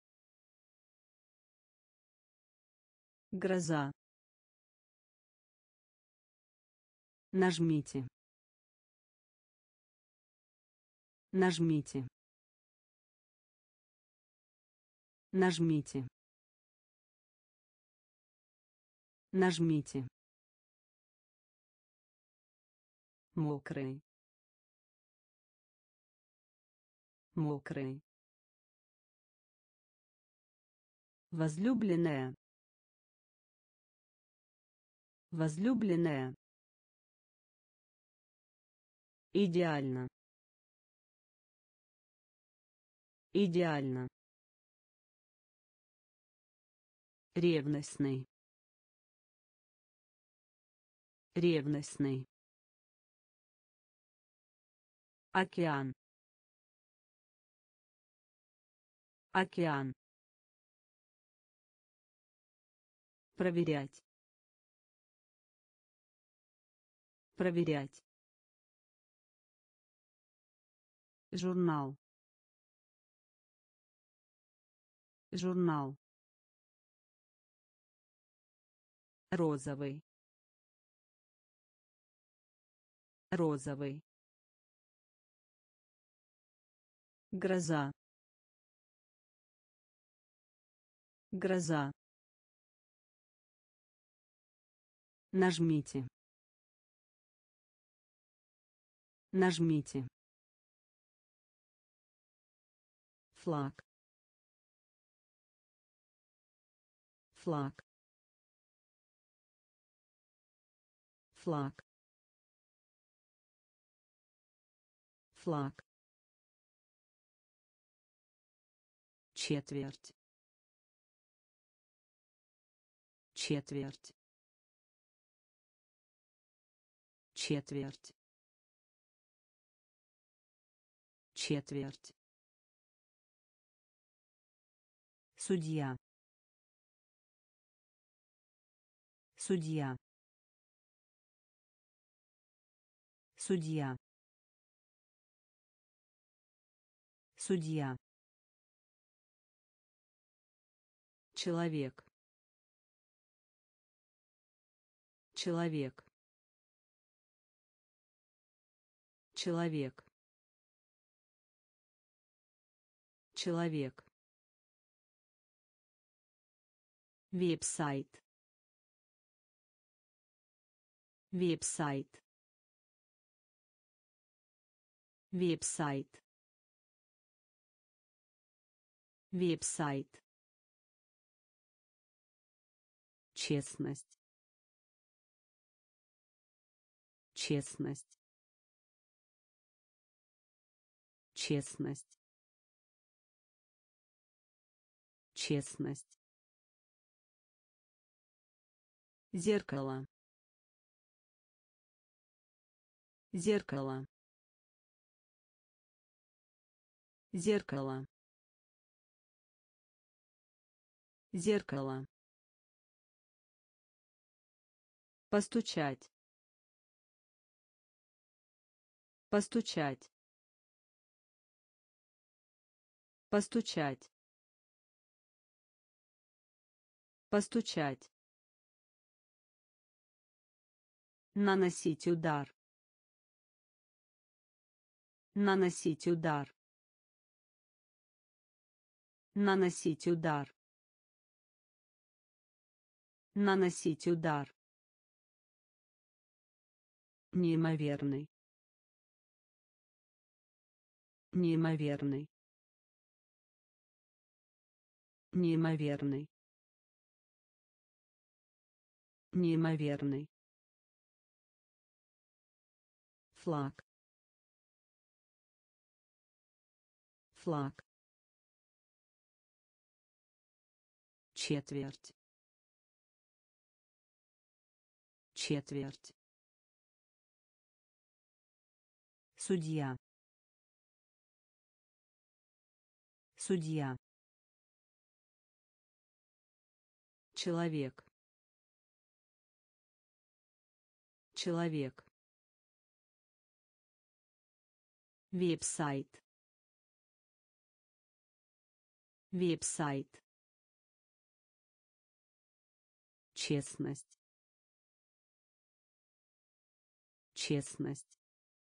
Гроза. Нажмите. Нажмите. Нажмите. Нажмите. Мокрый. Мокрый. Возлюбленная. Возлюбленная. Идеально. Идеально. Ревностный. Ревностный. Океан. Океан. Проверять. Проверять. Журнал. Журнал. Розовый. Розовый. Гроза. Гроза. Нажмите. Нажмите. Флаг. Флаг. Флаг. Флаг. Четверть. Четверть. Четверть. Четверть. Судья. Судья. Судья. Судья. Человек. Человек. Человек. Человек. Веб-сайт. Веб-сайт. Веб-сайт. Веб-сайт. Честность. Честность. Честность. Честность. Зеркало. Зеркало. Зеркало. Зеркало. Постучать. Постучать. Постучать. Постучать. Наносить удар. Наносить удар. Наносить удар. Наносить удар. Неимоверный. Неимоверный. Неимоверный. Неимоверный. Флаг. Флаг. Четверть. Четверть. Судья. Судья. Человек. Человек. Веб-сайт. Веб-сайт. Честность. Честность.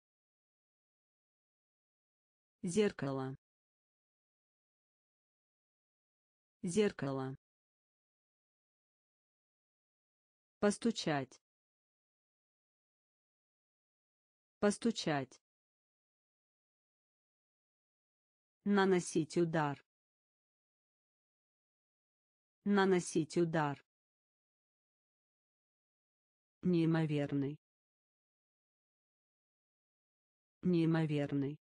Зеркало. Зеркало. Постучать. Постучать. Наносить удар. Наносить удар. Неимоверный. Неимоверный.